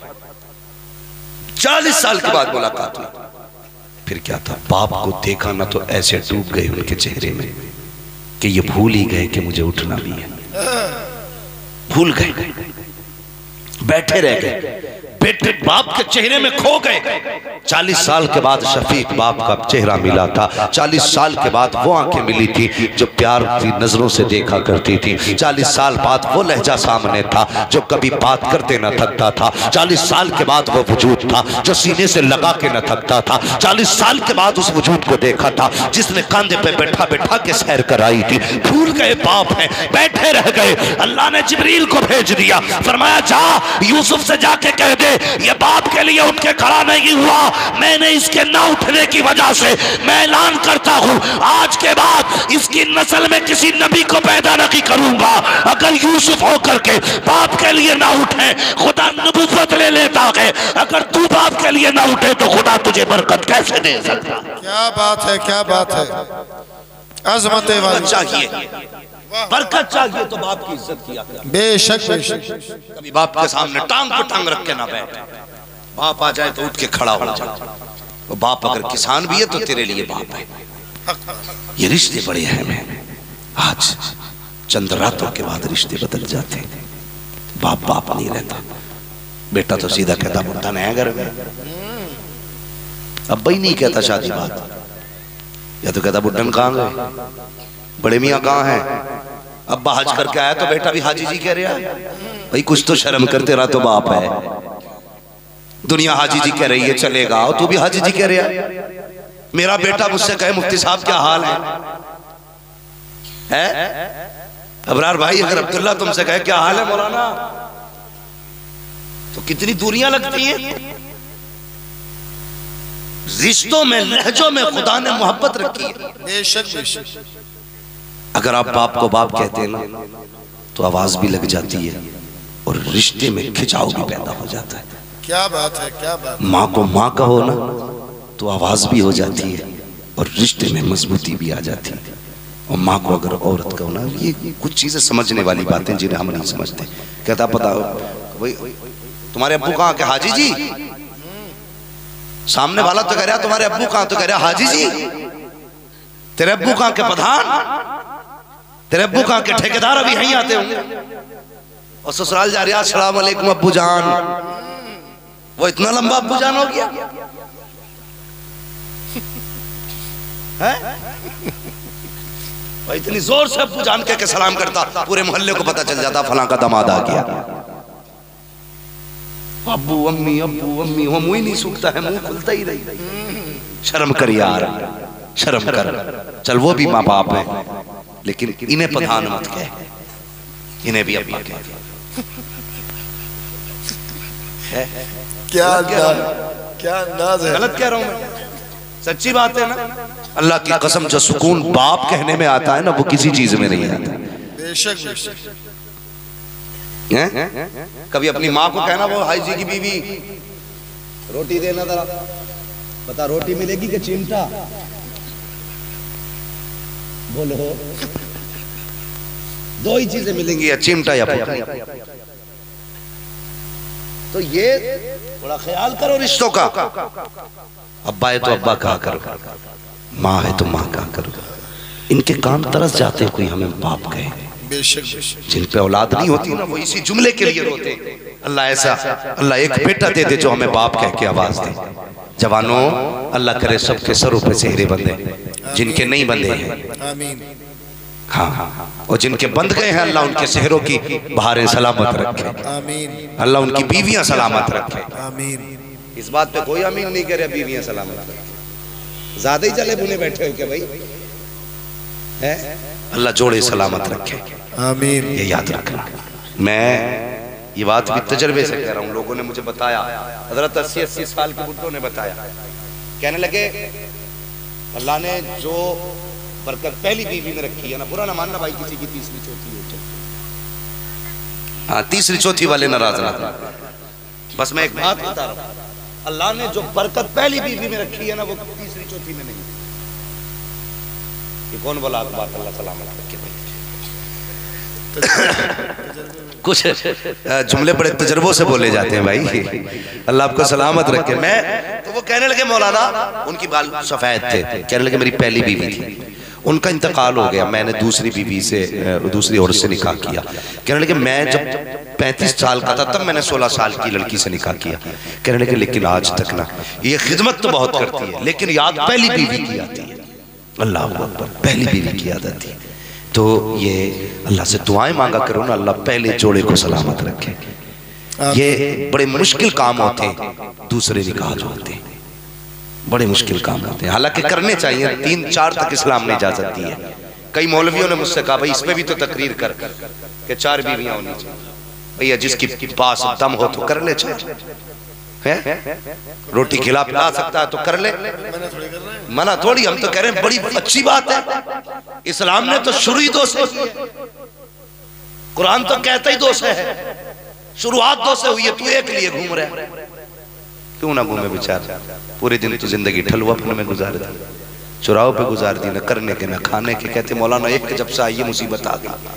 40 साल के बाद मुलाकात हुई। फिर क्या था, बाप को देखा ना तो ऐसे डूब गए उनके चेहरे में कि ये भूल ही गए कि मुझे उठना भी है। भूल गए, बैठे रह गए, बेटे बाप के चेहरे में खो गए। 40 साल के बाद शफीक बाप का चेहरा मिला था। 40 साल के बाद वो आंखें मिली थी जो प्यार की नजरों से देखा करती थी। 40 साल बाद वो लहजा सामने था जो कभी बात करते न थकता था। 40 साल के बाद वो वजूद था जो सीने से लगा के न थकता था। 40 साल के बाद उस वजूद को देखा था जिसने कंधे पे बैठा बैठा के सैर कराई थी। भूल गए बाप है, बैठे रह गए। अल्लाह ने जिब्रील को भेज दिया, फरमाया जा यूसुफ से जाके कह दे ये बाप के लिए उठ के खड़ा नहीं हुआ, मैंने इसके ना उठने की वजह से मैं ऐलान करता हूं आज के बाद इसकी नस्ल में किसी नबी को पैदा नहीं करूंगा अगर यूसुफ होकर के बाप के लिए ना उठे। खुदा नबूवत ले लेता है, अगर तू बाप के लिए ना उठे तो खुदा तुझे बरकत कैसे दे सकता। क्या बात है, क्या बात है, अजमत वाली चाहिए, बरकत चाहिए तो बाप की इज्जत किया कर। बेशक बेशक। कभी बाप के सामने टांग को टांग रख के ना बैठ। बाप आ जाए तो उठ के खड़ा हो जा। वो बाप अगर किसान भी है तो तेरे लिए बाप है। ये रिश्ते बड़े हैं। आज चंद रातों के बाद रिश्ते बदल जाते, बाप बाप नहीं रहता। बेटा तो सीधा कहता बुढ़ा नहीं घर में, अब भाई नहीं कहता शादी बात, या तो कहता बुढ़न कहाँ गए, बड़े मियाँ कहाँ हैं। अब्बा हज करके आया तो बेटा भी हाजी जी कह रहा है, भाई कुछ तो शर्म कर, तेरा तो बाप है। दुनिया हाजी जी कह रही है चलेगा, तू भी हाजी जी कह रहा है। मेरा बेटा मुझसे कहे मुफ्ती साहब क्या हाल है? अबरार भाई अगर अब्दुल्ला तुमसे कहे क्या हाल है मौलाना, तो कितनी दूरियां लगती हैं। रिश्तों में, लहजों में खुदा ने मोहब्बत रखी है। बेशक बेशक। अगर आप बाप को बाप कहते हैं ना तो आवाज भी लग जाती है और रिश्ते में खिंचाव भी पैदा हो जाता है। क्या बात है, क्या बात। माँ को माँ कहो ना तो आवाज भी हो जाती है और रिश्ते में मजबूती भी आ जाती है। और माँ को अगर औरत कहो ना, ये कुछ चीजें समझने वाली बातें जिन्हें हम नहीं समझते। कहता पता भाई तुम्हारे अब्बू कहाँ के, हाजी जी। सामने वाला तो कह रहा तुम्हारे अब्बू कहाँ, तो कह रहा हाजी जी। तेरे अब्बू कहाँ के प्रधान, तेरे अब्बू कहाँ के ठेकेदार अभी यहीं आते होंगे। और ससुराल जा रहा अस्सलाम वालेकुम अब्बू जान। वो इतना लंबा अब्बू जान हो गया है? इतनी जोर से अब्बू जान के सलाम करता, पूरे मोहल्ले को पता चल जाता फलां का दामाद आ गया। अब्बू अम्मी अब्बू अम्मी, वो मुंह ही नहीं सूखता है, मुंह खुलता ही नहीं। शर्म कर यार, शर्म कर। चल वो भी माँ बाप है, लेकिन इन्हें प्रधान मत कह, इन्हें भी अब्बा कह। क्या अंदाज है। गलत कह रहा हूं मैं, सच्ची बात है ना। अल्लाह की कसम जो सुकून बाप कहने में आता है ना वो किसी चीज में नहीं आता। बेशक बेशक। कभी अपनी माँ को कहना वो हाई जी की बीवी रोटी देना जरा, बता रोटी मिलेगी कि चिमटा, बोलो दो ही चीजें मिलेंगी, या चिमटा या पोटली। तो ये थोड़ा ख्याल करो रिश्तों का। अब्बा है तो अब्बा कहा करो, माँ है तो माँ कहा करो। इनके कान तरस जाते कोई हमें बाप कहे। बेशक बेशक। जिन पे औलाद नहीं होती ना वो इसी जुमले के लिए रोते, अल्लाह ऐसा, अल्लाह एक बेटा दे दे जो हमें बाप कह के आवाज दे। जवानों अल्लाह करे सबके सरों पे सेहरे बंधे, जिनके नहीं बंधे हैं आमीन। हाँ हाँ, और जिनके बंध गए हैं अल्लाह उनके सेहरों की बहारें सलामत रखे, आमीन। अल्लाह उनकी बीवियां सलामत रखे, आमीन। इस बात पे कोई आमीन नहीं कह रहा, बीवियां सलामत रखे। ज्यादा ही चले बुने बैठे हो क्या भाई है? अल्लाह जोड़े सलामत रखे, आमीन। ये याद रखना। मैं ये बात भी तजर्बे से कह रहा हूँ, लोगों ने मुझे बताया, हजरत 80-80 साल के बुड्ढों ने बताया, कहने लगे अल्लाह ने जो बरकत पहली बीवी में रखी है ना, बुरा ना मानना भाई किसी की तीसरी चौथी हो, हाँ तीसरी चौथी वाले नाराज ना, बस मैं एक बात बता रहा हूँ, अल्लाह ने जो बरकत पहली बीवी में रखी है ना वो तीसरी चौथी में नहीं। ये कौन बोला बात? अल्लाह सलामत रखे भाई। कुछ जुमले बड़े तजर्बों से बोले जाते हैं भाई, अल्लाह आपको सलामत रखे। मैं तो वो कहने लगे मौलाना, उनकी बाल सफ़ेद थे, कहने लगे मेरी पहली बीवी थी, उनका इंतकाल हो गया, मैंने दूसरी बीवी से दूसरी औरत से निकाह किया। कहने लगे मैं जब 35 साल का था तब मैंने 16 साल की लड़की से निकाह किया। कहने लगे लेकिन आज तक ना, ये खिदमत तो बहुत करती है लेकिन याद पहली बीवी की आती है। अल्लाह अकबर, पहली बीवी की याद आती है। तो ये अल्लाह से दुआएं मांगा करो ना, अल्लाह पहले जोड़े को सलामत रखे। ये बड़े मुश्किल काम होते हैं, दूसरे निकाह जो होते हैं बड़े मुश्किल काम होते हैं, हालांकि करने चाहिए। 3-4 तक इस्लाम ने इजाजत दी है। कई मौलवियों ने मुझसे कहा भाई इसमें भी तो तकरीर कर कि 4 बीवियां होनी चाहिए। भैया जिसकी पास दम हो तो कर ले, रोटी खिला पिला सकता है तो कर ले, मना थोड़ी। हम तो कह रहे हैं बड़ी अच्छी बात है, इस्लाम ने तो शुरू ही 2 से, कुरान तो कहता ही 2 से है, शुरुआत 2 से हुई है, तू एक लिए घूम रहा है, क्यों ना घूमे बेचारा। पूरे दिन तो जिंदगी ठलुआपन में गुजार दी, चुराव पे गुजार दी, न करने के न खाने के। कहते मौलाना एक जब से आई मुसीबत आ गई।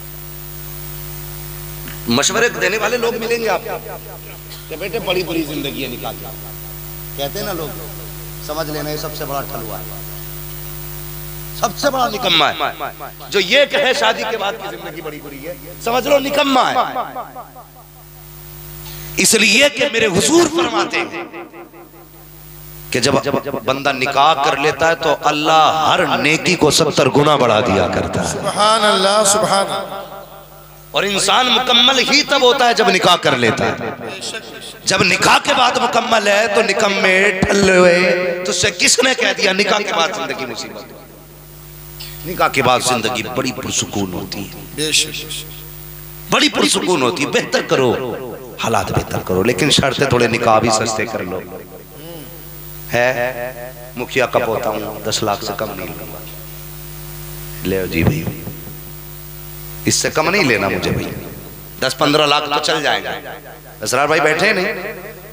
मशवरे देने वाले लोग मिलेंगे आपको कि बेटे बड़ी बुरी जिंदगी है निकाल, कहते हैं ना लोग, समझ लेना ये सबसे बड़ा ठलुआ है, सबसे बड़ा निकम्मा है। जो ये कहे शादी के बाद की जिंदगी बड़ी बुरी है, समझ लो निकम्मा है। इसलिए कि मेरे हुजूर फरमाते हैं कि जब बंदा निकाह कर लेता है तो अल्लाह हर नेकी को 70 गुना बढ़ा दिया करता है। सुभान अल्लाह, सुभान। और इंसान मुकम्मल ही तब होता है जब निकाह कर लेता है। जब निकाह के बाद मुकम्मल है तो निकम्मे ठल्ले, तो उससे किसने कह दिया निकाह के बाद जिंदगी मुसीबत? निकाह के बाद जिंदगी बड़ी पुरसुकून होती है, बड़ी पुरसुकून होती है। बेहतर करो, हालात बेहतर करो, लेकिन शर्तें थोड़े निकाह भी सस्ते कर लो। है मुखिया का पोता हूं, 10 लाख से कम नहीं लूंगा। ले जी भाई, इससे कम नहीं लेना मुझे भाई, 10-15 लाख तो चल जाएगा। असरार भाई बैठे नहीं,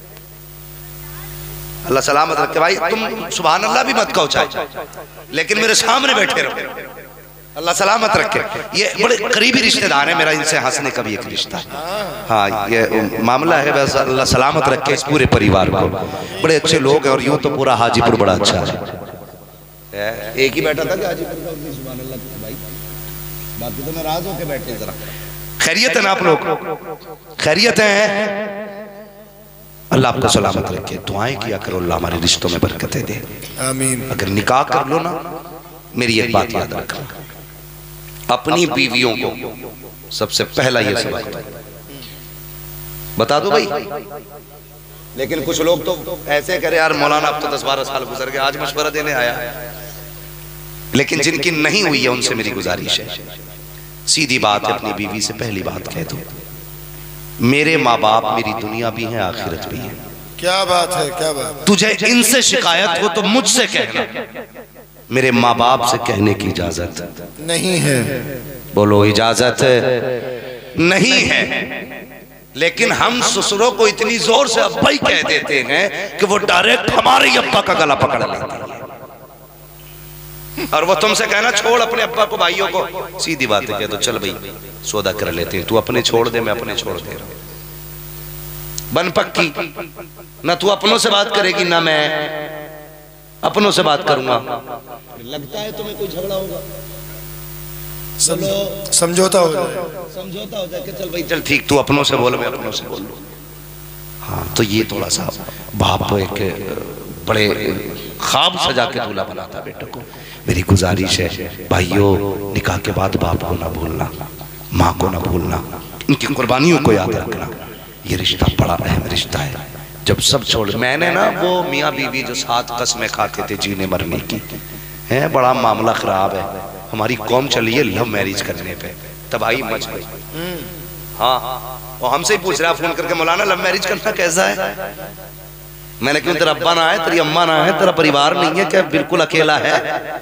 अल्लाह सलामत रखे भाई। तुम सुभान अल्लाह भी मत कहो चाहे, लेकिन मेरे सामने बैठे रहो, अल्लाह सलामत रखे। ये बड़े करीबी रिश्तेदार हैं मेरा, इनसे हंसने का भी एक रिश्ता है। हाँ ये मामला है, बस अल्लाह सलामत रखे इस पूरे परिवार को। बड़े अच्छे लोग हैं और यूं तो पूरा हाजीपुर बड़ा अच्छा है। एक ही बैठा था कि हाजीपुर का, सुभान अल्लाह भाई, बाकी तो नाराज होके बैठे। जरा खैरियत है ना आप लोग? खैरियत है? अल्लाह आपको सलामत रखे। दुआएं किया करो, अल्लाह हमारे रिश्तों में बरकतें दे, आमीन। अगर निकाह कर लो ना, मेरी एक बात याद रखना, अपनी बीवियों को सबसे पहला ये सबक बता दो भाई। लेकिन कुछ लोग तो ऐसे करे यार मौलाना अब तो 10-12 साल गुजर गए, आज मशवरा देने आया। लेकिन जिनकी नहीं हुई है उनसे मेरी गुजारिश है, सीधी बात है, अपनी बीवी से पहली बात कह दो, मेरे माँ बाप मेरी दुनिया भी है आखिरत भी है। क्या बात है, क्या बात। तुझे इनसे शिकायत हो तो मुझसे कहना, मेरे माँ बाप से कहने की इजाजत नहीं है। बोलो इजाजत नहीं है। लेकिन हम ससुरों को इतनी जोर से अब्बा ही कह देते हैं कि वो डायरेक्ट हमारे ही अब्बा का गला पकड़ लेते हैं। और वो तुमसे कहना छोड़ अपने अब्बा को, भाइयों को, सीधी बात है कह दो चल भाई सौदा कर लेते हैं, तू अपने छोड़ दे, मैं अपने छोड़ दे रहा हूं। बन पक्की, ना तू अपनों से बात करेगी ना मैं अपनों से बात करूंगा। लगता है तुम्हें कोई झगड़ा होगा, समझौता हो जाए, समझौता हो जाए कि चल भाई चल ठीक, तू अपनों से बोल, मैं अपनों से बोल लूं। हाँ तो ये थोड़ा सा बाप एक बड़े ख्वाब सजा के दूल्हा बनाता बेटे को। मेरी गुजारिश है भाइयों, निकाह के बाद बाप को ना भूलना, माँ को ना भूलना, इनकी कुर्बानियों को याद रखना। ये रिश्ता बड़ा अहम रिश्ता है। जब सब छोड़, मैंने ना वो मियाँ बीवी जो 7 कसमें खाते थे जीने मरने की, है बड़ा मामला खराब है। हमारी कौम चली है लव मैरिज करने पे, तबाही मच गई। हाँ और हमसे ही पूछ रहा फोन करके मौलाना लव मैरिज करना कैसा है? मैंने क्यों, तेरा अब्बा ना है, तेरी अम्मा ना है, तेरा परिवार नहीं है क्या, बिल्कुल अकेला है,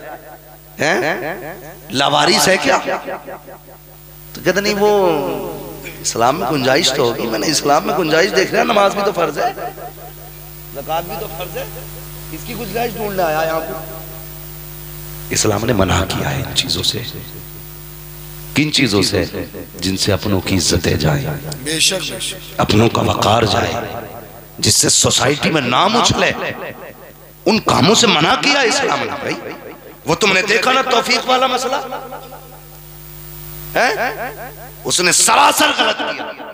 लावारिस है क्या? तो कहते नहीं वो इस्लाम में गुंजाइश तो होगी। मैंने इस्लाम में गुंजाइश देख रहा, नमाज भी तो फर्ज है, ज़कात भी तो फर्ज है, इसकी गुंजाइश ढूंढने आया यहाँ को। इस्लाम ने मना किया है इन चीजों से। किन चीजों से? जिनसे अपनों की इज्जतें जाए, बेशक अपनों का वकार जाए, जिससे सोसाइटी में नाम उछले, उन कामों से मना किया इस्लाम ने भाई। वो तुमने देखा ना तौफीक वाला मसला है, उसने सरासर गलत किया,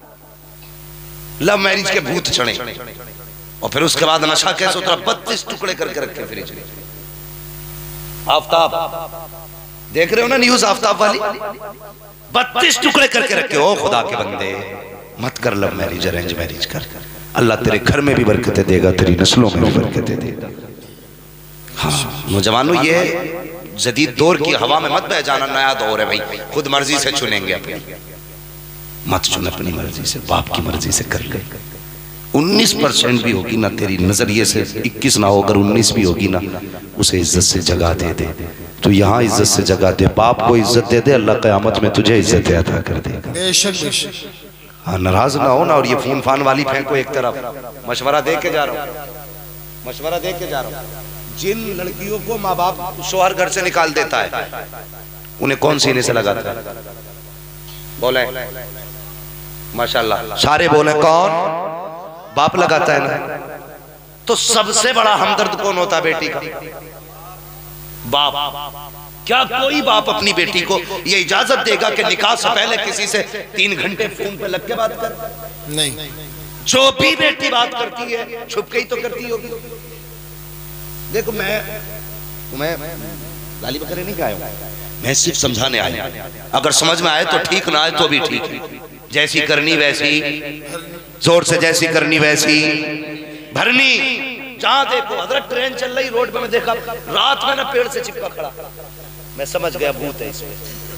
लव मैरिज के भूत चढ़े, और फिर उसके बाद नशा कैसे उतरा, 32 टुकड़े करके रखे फ्रिज में। आफ्ताब देख रहे हो ना न्यूज, आफ्ताब वाली 32 टुकड़े करके रखे। ओ खुदा के बंदे, मत कर लव मैरिज, अरेंज मैरिज कर। अल्लाह तेरे घर में भी बरकतें देगा, तेरी नस्लों में भी बरकतें देगा। हाँ नौजवानों, ये जदीद दौर की हवा में मत बह जाना, नया दौर है भाई, खुद मर्जी से चुनेंगे अपनी, मत चुन अपनी मर्जी से, बाप की मर्जी से कर ले। 19% भी होगी ना तेरी नजरिए से, 21 ना हो, अगर 19 भी होगी ना, उसे इज्जत से जगह दे दे। तो यहाँ इज्जत से जगह दे, बाप को इज्जत दे दे, अल्लाह क़यामत में तुझे इज्जत अता कर देगा। बेशक हाँ नाराज ना हो ना। और ये फोन फान वाली फेंको एक तरफ, मशवरा दे के जा रहा हूँ, मशवरा दे के जा रहा हूँ। जिन लड़कियों को माँ बाप शोहर घर से निकाल देता है, उन्हें कौन सीने से लगाता है? बोले माशाल्लाह, सारे बोले कौन? बाप लगाता है ना। तो सबसे बड़ा हमदर्द कौन होता है बेटी का? बाप। क्या कोई बाप अपनी बेटी को ये इजाजत देगा कि निकाह से पहले किसी से 3 घंटे फोन पे लग के बात कर? नहीं। जो भी बेटी बात करती है छुप के ही तो करती होगी। देखो मैं तुम्हें गाली बकरे नहीं खाया, मैं सिर्फ समझाने आया। अगर समझ में आए तो ठीक, ना आए तो भी ठीक है। जैसी करनी वैसी, जोर से जैसी करनी वैसी भरनी। जहां देखो हजरत ट्रेन चल रही, रोड पे मैं देखा रात में ना पेड़ से चिपका खड़ा, मैं समझ गया भूत है इसमें।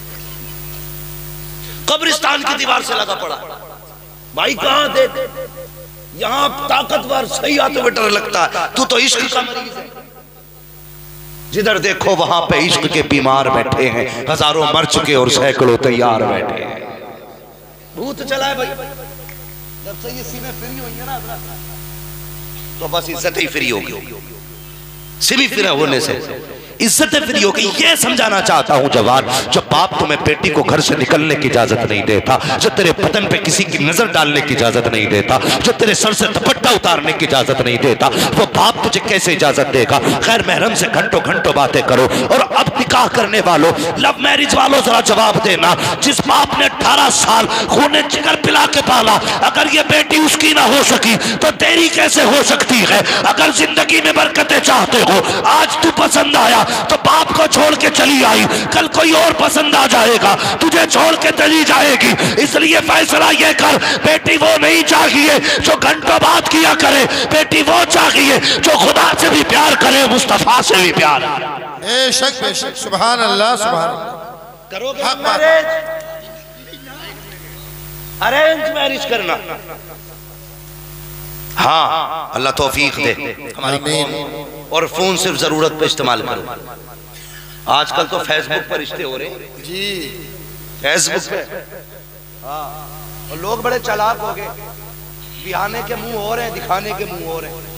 कब्रिस्तान की दीवार से लगा पड़ा भाई, कहां देख, यहां ताकतवर सही आते हुए डर लगता है, तू तो इश्क का मरीज है। जिधर देखो वहां पे इश्क के बीमार बैठे हैं, हजारों मर चुके और सैकड़ों तैयार बैठे हैं। भूत चला है भाई। जब से ये सीमें फ्री हुई है ना, तो बस इज्जत ही फ्री होगी। सिमी फ्री होने से इज्जत फ्री होगी। ये समझाना चाहता हूं जवान, जब बाप तुम्हें बेटी को घर से निकलने की इजाजत नहीं देता, जो तेरे बदन पे किसी की नजर डालने की इजाजत नहीं देता, जो तेरे सर से दुपट्टा उतारने की इजाजत नहीं देता, वो बाप तुझे कैसे इजाजत देगा? खैर महरम से घंटों घंटों बातें करो। और अब निकाह करने वालों, लव मैरिज वालों, जरा जवाब देना। जिस बाप ने 18 साल खूने जिगर पिला के पाला, अगर ये बेटी उसकी ना हो सकी तो तेरी कैसे हो सकती है? अगर जिंदगी में बरकतें चाहते हो, आज तू पसंद आया तो बाप को छोड़ के चली आई, कल कोई और पसंद आ जाएगा, तुझे छोड़ के चली जाएगी। इसलिए फैसला ये कर, बेटी वो नहीं चाहिए जो घंटों बात किया करे, बेटी वो चाहिए जो खुदा से भी प्यार करे, मुस्तफा से भी प्यार। बेशक बेशक, सुभान अल्लाह, सुभान अल्लाह। करोगे मैरिज, अरेंज मैरिज करना। हाँ अल्लाह तौफीक दे हमारी। और फोन सिर्फ जरूरत पे इस्तेमाल करो। आजकल तो फेसबुक पर रिश्ते हो रहे हैं जी, फेसबुक पे। हाँ, और लोग बड़े चालाक हो गए, दिखाने के मुंह हो रहे हैं, दिखाने के मुंह हो रहे हैं।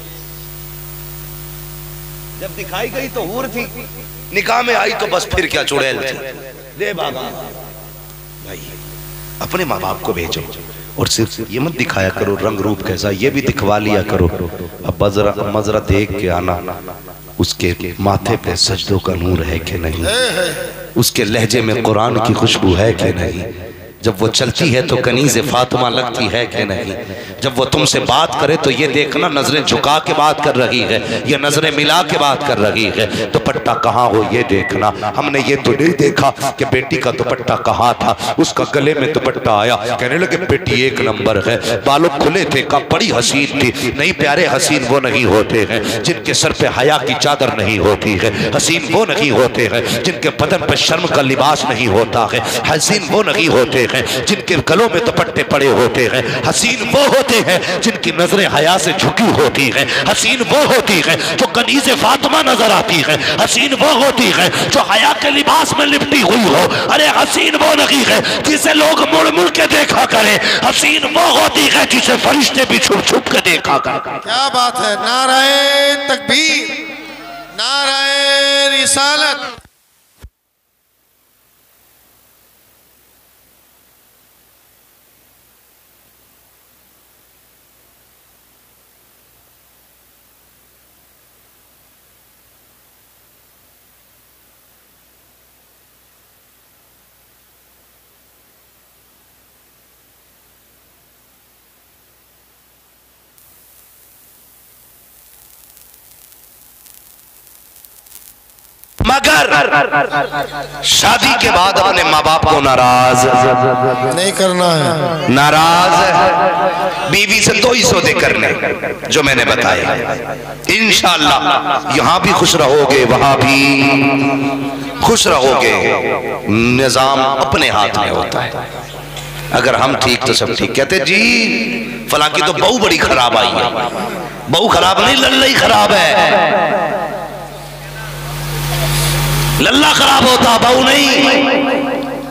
जब दिखाई गई तो हूर थी, निकाह में आई तो बस फिर क्या चुड़ैल थी। दे बाबा भाई, अपने माँ बाप को भेजो और सिर्फ ये मत दिखाया करो रंग रूप कैसा, ये भी दिखवा लिया करो। अब मजरा देख के आना, उसके माथे पे सजदों का नूर है कि नहीं, उसके लहजे में कुरान की खुशबू है कि नहीं, जब वो चलती है तो कनीज़े फातिमा लगती है कि नहीं, जब वो तुमसे बात करे तो ये देखना नजरें झुका के बात कर रही है या नजरें मिला के बात कर रही है। दुपट्टा कहाँ हो ये देखना। हमने ये तो नहीं देखा कि बेटी का दुपट्टा कहाँ था, उसका गले में दुपट्टा आया, कहने लगे बेटी एक नंबर है, बालों खुले थे, का बड़ी हसीन थी। नहीं प्यारे, हसीन वो नहीं होते हैं जिनके सर पे हया की चादर नहीं होती है, हसीन वो नहीं होते हैं जिनके बदन पे शर्म का लिबास नहीं होता है, हसीन वो नहीं होते हैं जिनके गलों में दुपट्टे पड़े होते हैं, हसीन वो होते हैं जिनकी नजरें हया से झुकी होती हैं, हसीन वो होती है जो कनीज़े फातिमा नजर आती है, हसीन वो होती है जो हया के लिबास में लिपटी हुई हो। अरे हसीन वो नहीं है जिसे लोग मुड़ मुड़ के देखा करे, हसीन वो होती है जिसे फरिश्ते भी छुप छुप के देखा करे। क्या बात है, नाराए तकबीर, नाराए रिसालत। अगर शादी के बाद अपने माँ बाप को नाराज नहीं करना है, नाराज बीवी से तो ही सौदे करने जो मैंने बताया, इंशाअल्लाह यहाँ भी खुश रहोगे, वहां भी खुश रहोगे। निजाम अपने हाथ में होता है, अगर हम ठीक तो सब ठीक। कहते जी फलां की तो बहू बड़ी खराब आई है, बहू खराब नहीं, लल्ला ही खराब है। लल्ला खराब होता, बहू नहीं।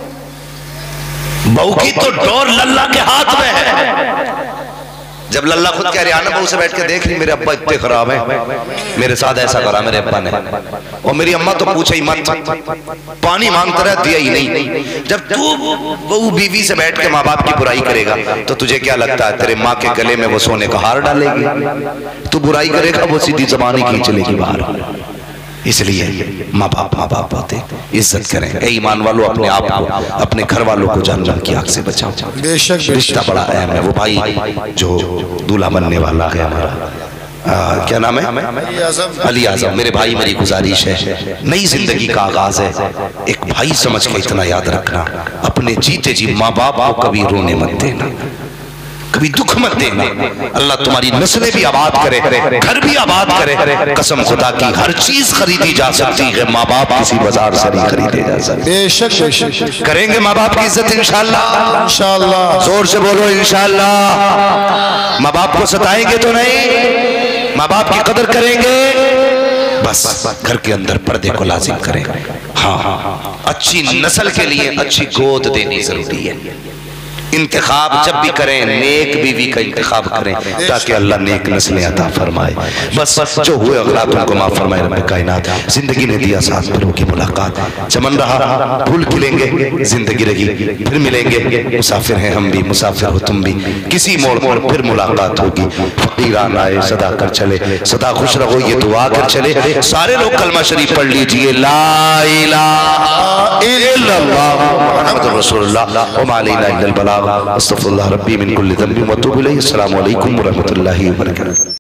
बहू की तो डोर लल्ला के हाथ में है। जब लल्ला खुद कह रहा है ना बहू से बैठ के देख रही, मेरे अब्बा इतने खराब हैं, मेरे साथ ऐसा करा मेरे अब्बा ने, और मेरी अम्मा तो पूछे ही मत, पानी मांगता रहा दिया ही नहीं। जब तू बहू बीवी से बैठ के माँ बाप की बुराई करेगा तो तुझे क्या लगता है तेरे माँ के गले में वो सोने का हार डालेगी? तू बुराई करेगा वो सीधी जबान ही खींच लेगी बाहर। इसलिए माँ बाप होते, इज्जत करें। ए ईमान वालों, अपने आप को, अपने घर वालों को जानवर की आग से बचाओ। बेशक रिश्ता बड़ा अहम है। वो भाई जो दूल्हा बनने वाला है हमारा, क्या नाम है? अली आजम। मेरे भाई, मेरी गुजारिश है, नई जिंदगी का आगाज है, एक भाई समझ के इतना याद रखना, अपने जीते जी माँ बाप को कभी रोने मत देना, कभी दुख मत देना। अल्लाह तुम्हारी नस्लें भी आबाद करे, घर भी आबाद करे। कसम खुदा की, हर चीज खरीदी जा सकती है, माँ बाप किसी बाजार से नहीं खरीदे जा सकते। बेशक करेंगे माँ बाप की इज्जत इंशाअल्लाह, इंशाअल्लाह। जोर से बोलो इंशाअल्लाह। माँ बाप को सताएंगे तो नहीं, माँ बाप की कदर करेंगे। बस घर के अंदर पर्दे को लाजिम करें। हाँ, अच्छी नस्ल के लिए अच्छी गोद देनी जरूरी है। इंतखाब जब भी करें नेक बीवी का इंतखाब करें, ताकि अल्लाह नेक नस्लें अता फरमाए। बस जो हुए अगलात उनको माफ फरमाए रब्बे कायनात। जिंदगी ने दिया साथ फिर होगी मुलाकात, चमन रहा फूल खिलेंगे, जिंदगी रही फिर मिलेंगे। मुसाफिर हैं हम भी, मुसाफिर हो तुम भी, किसी मोड़ पर फिर मुलाकात होगी। फकीरान आए सदा कर चले, सदा खुश रहो ये दुआ कर चले। सारे लोग कलमा शरीफ पढ़ लीजिए, ला इलाहा इल्लल्लाह मुहम्मदुर रसूलुल्लाह व मा अलैना इल्लल बलाग। अस्तगफिरुल्लाह रब्बी मिन कुल्ली ज़ंबिन व अतूबु इलैहि। अस्सलामु अलैकुम व रहमतुल्लाहि व बरकातुहू।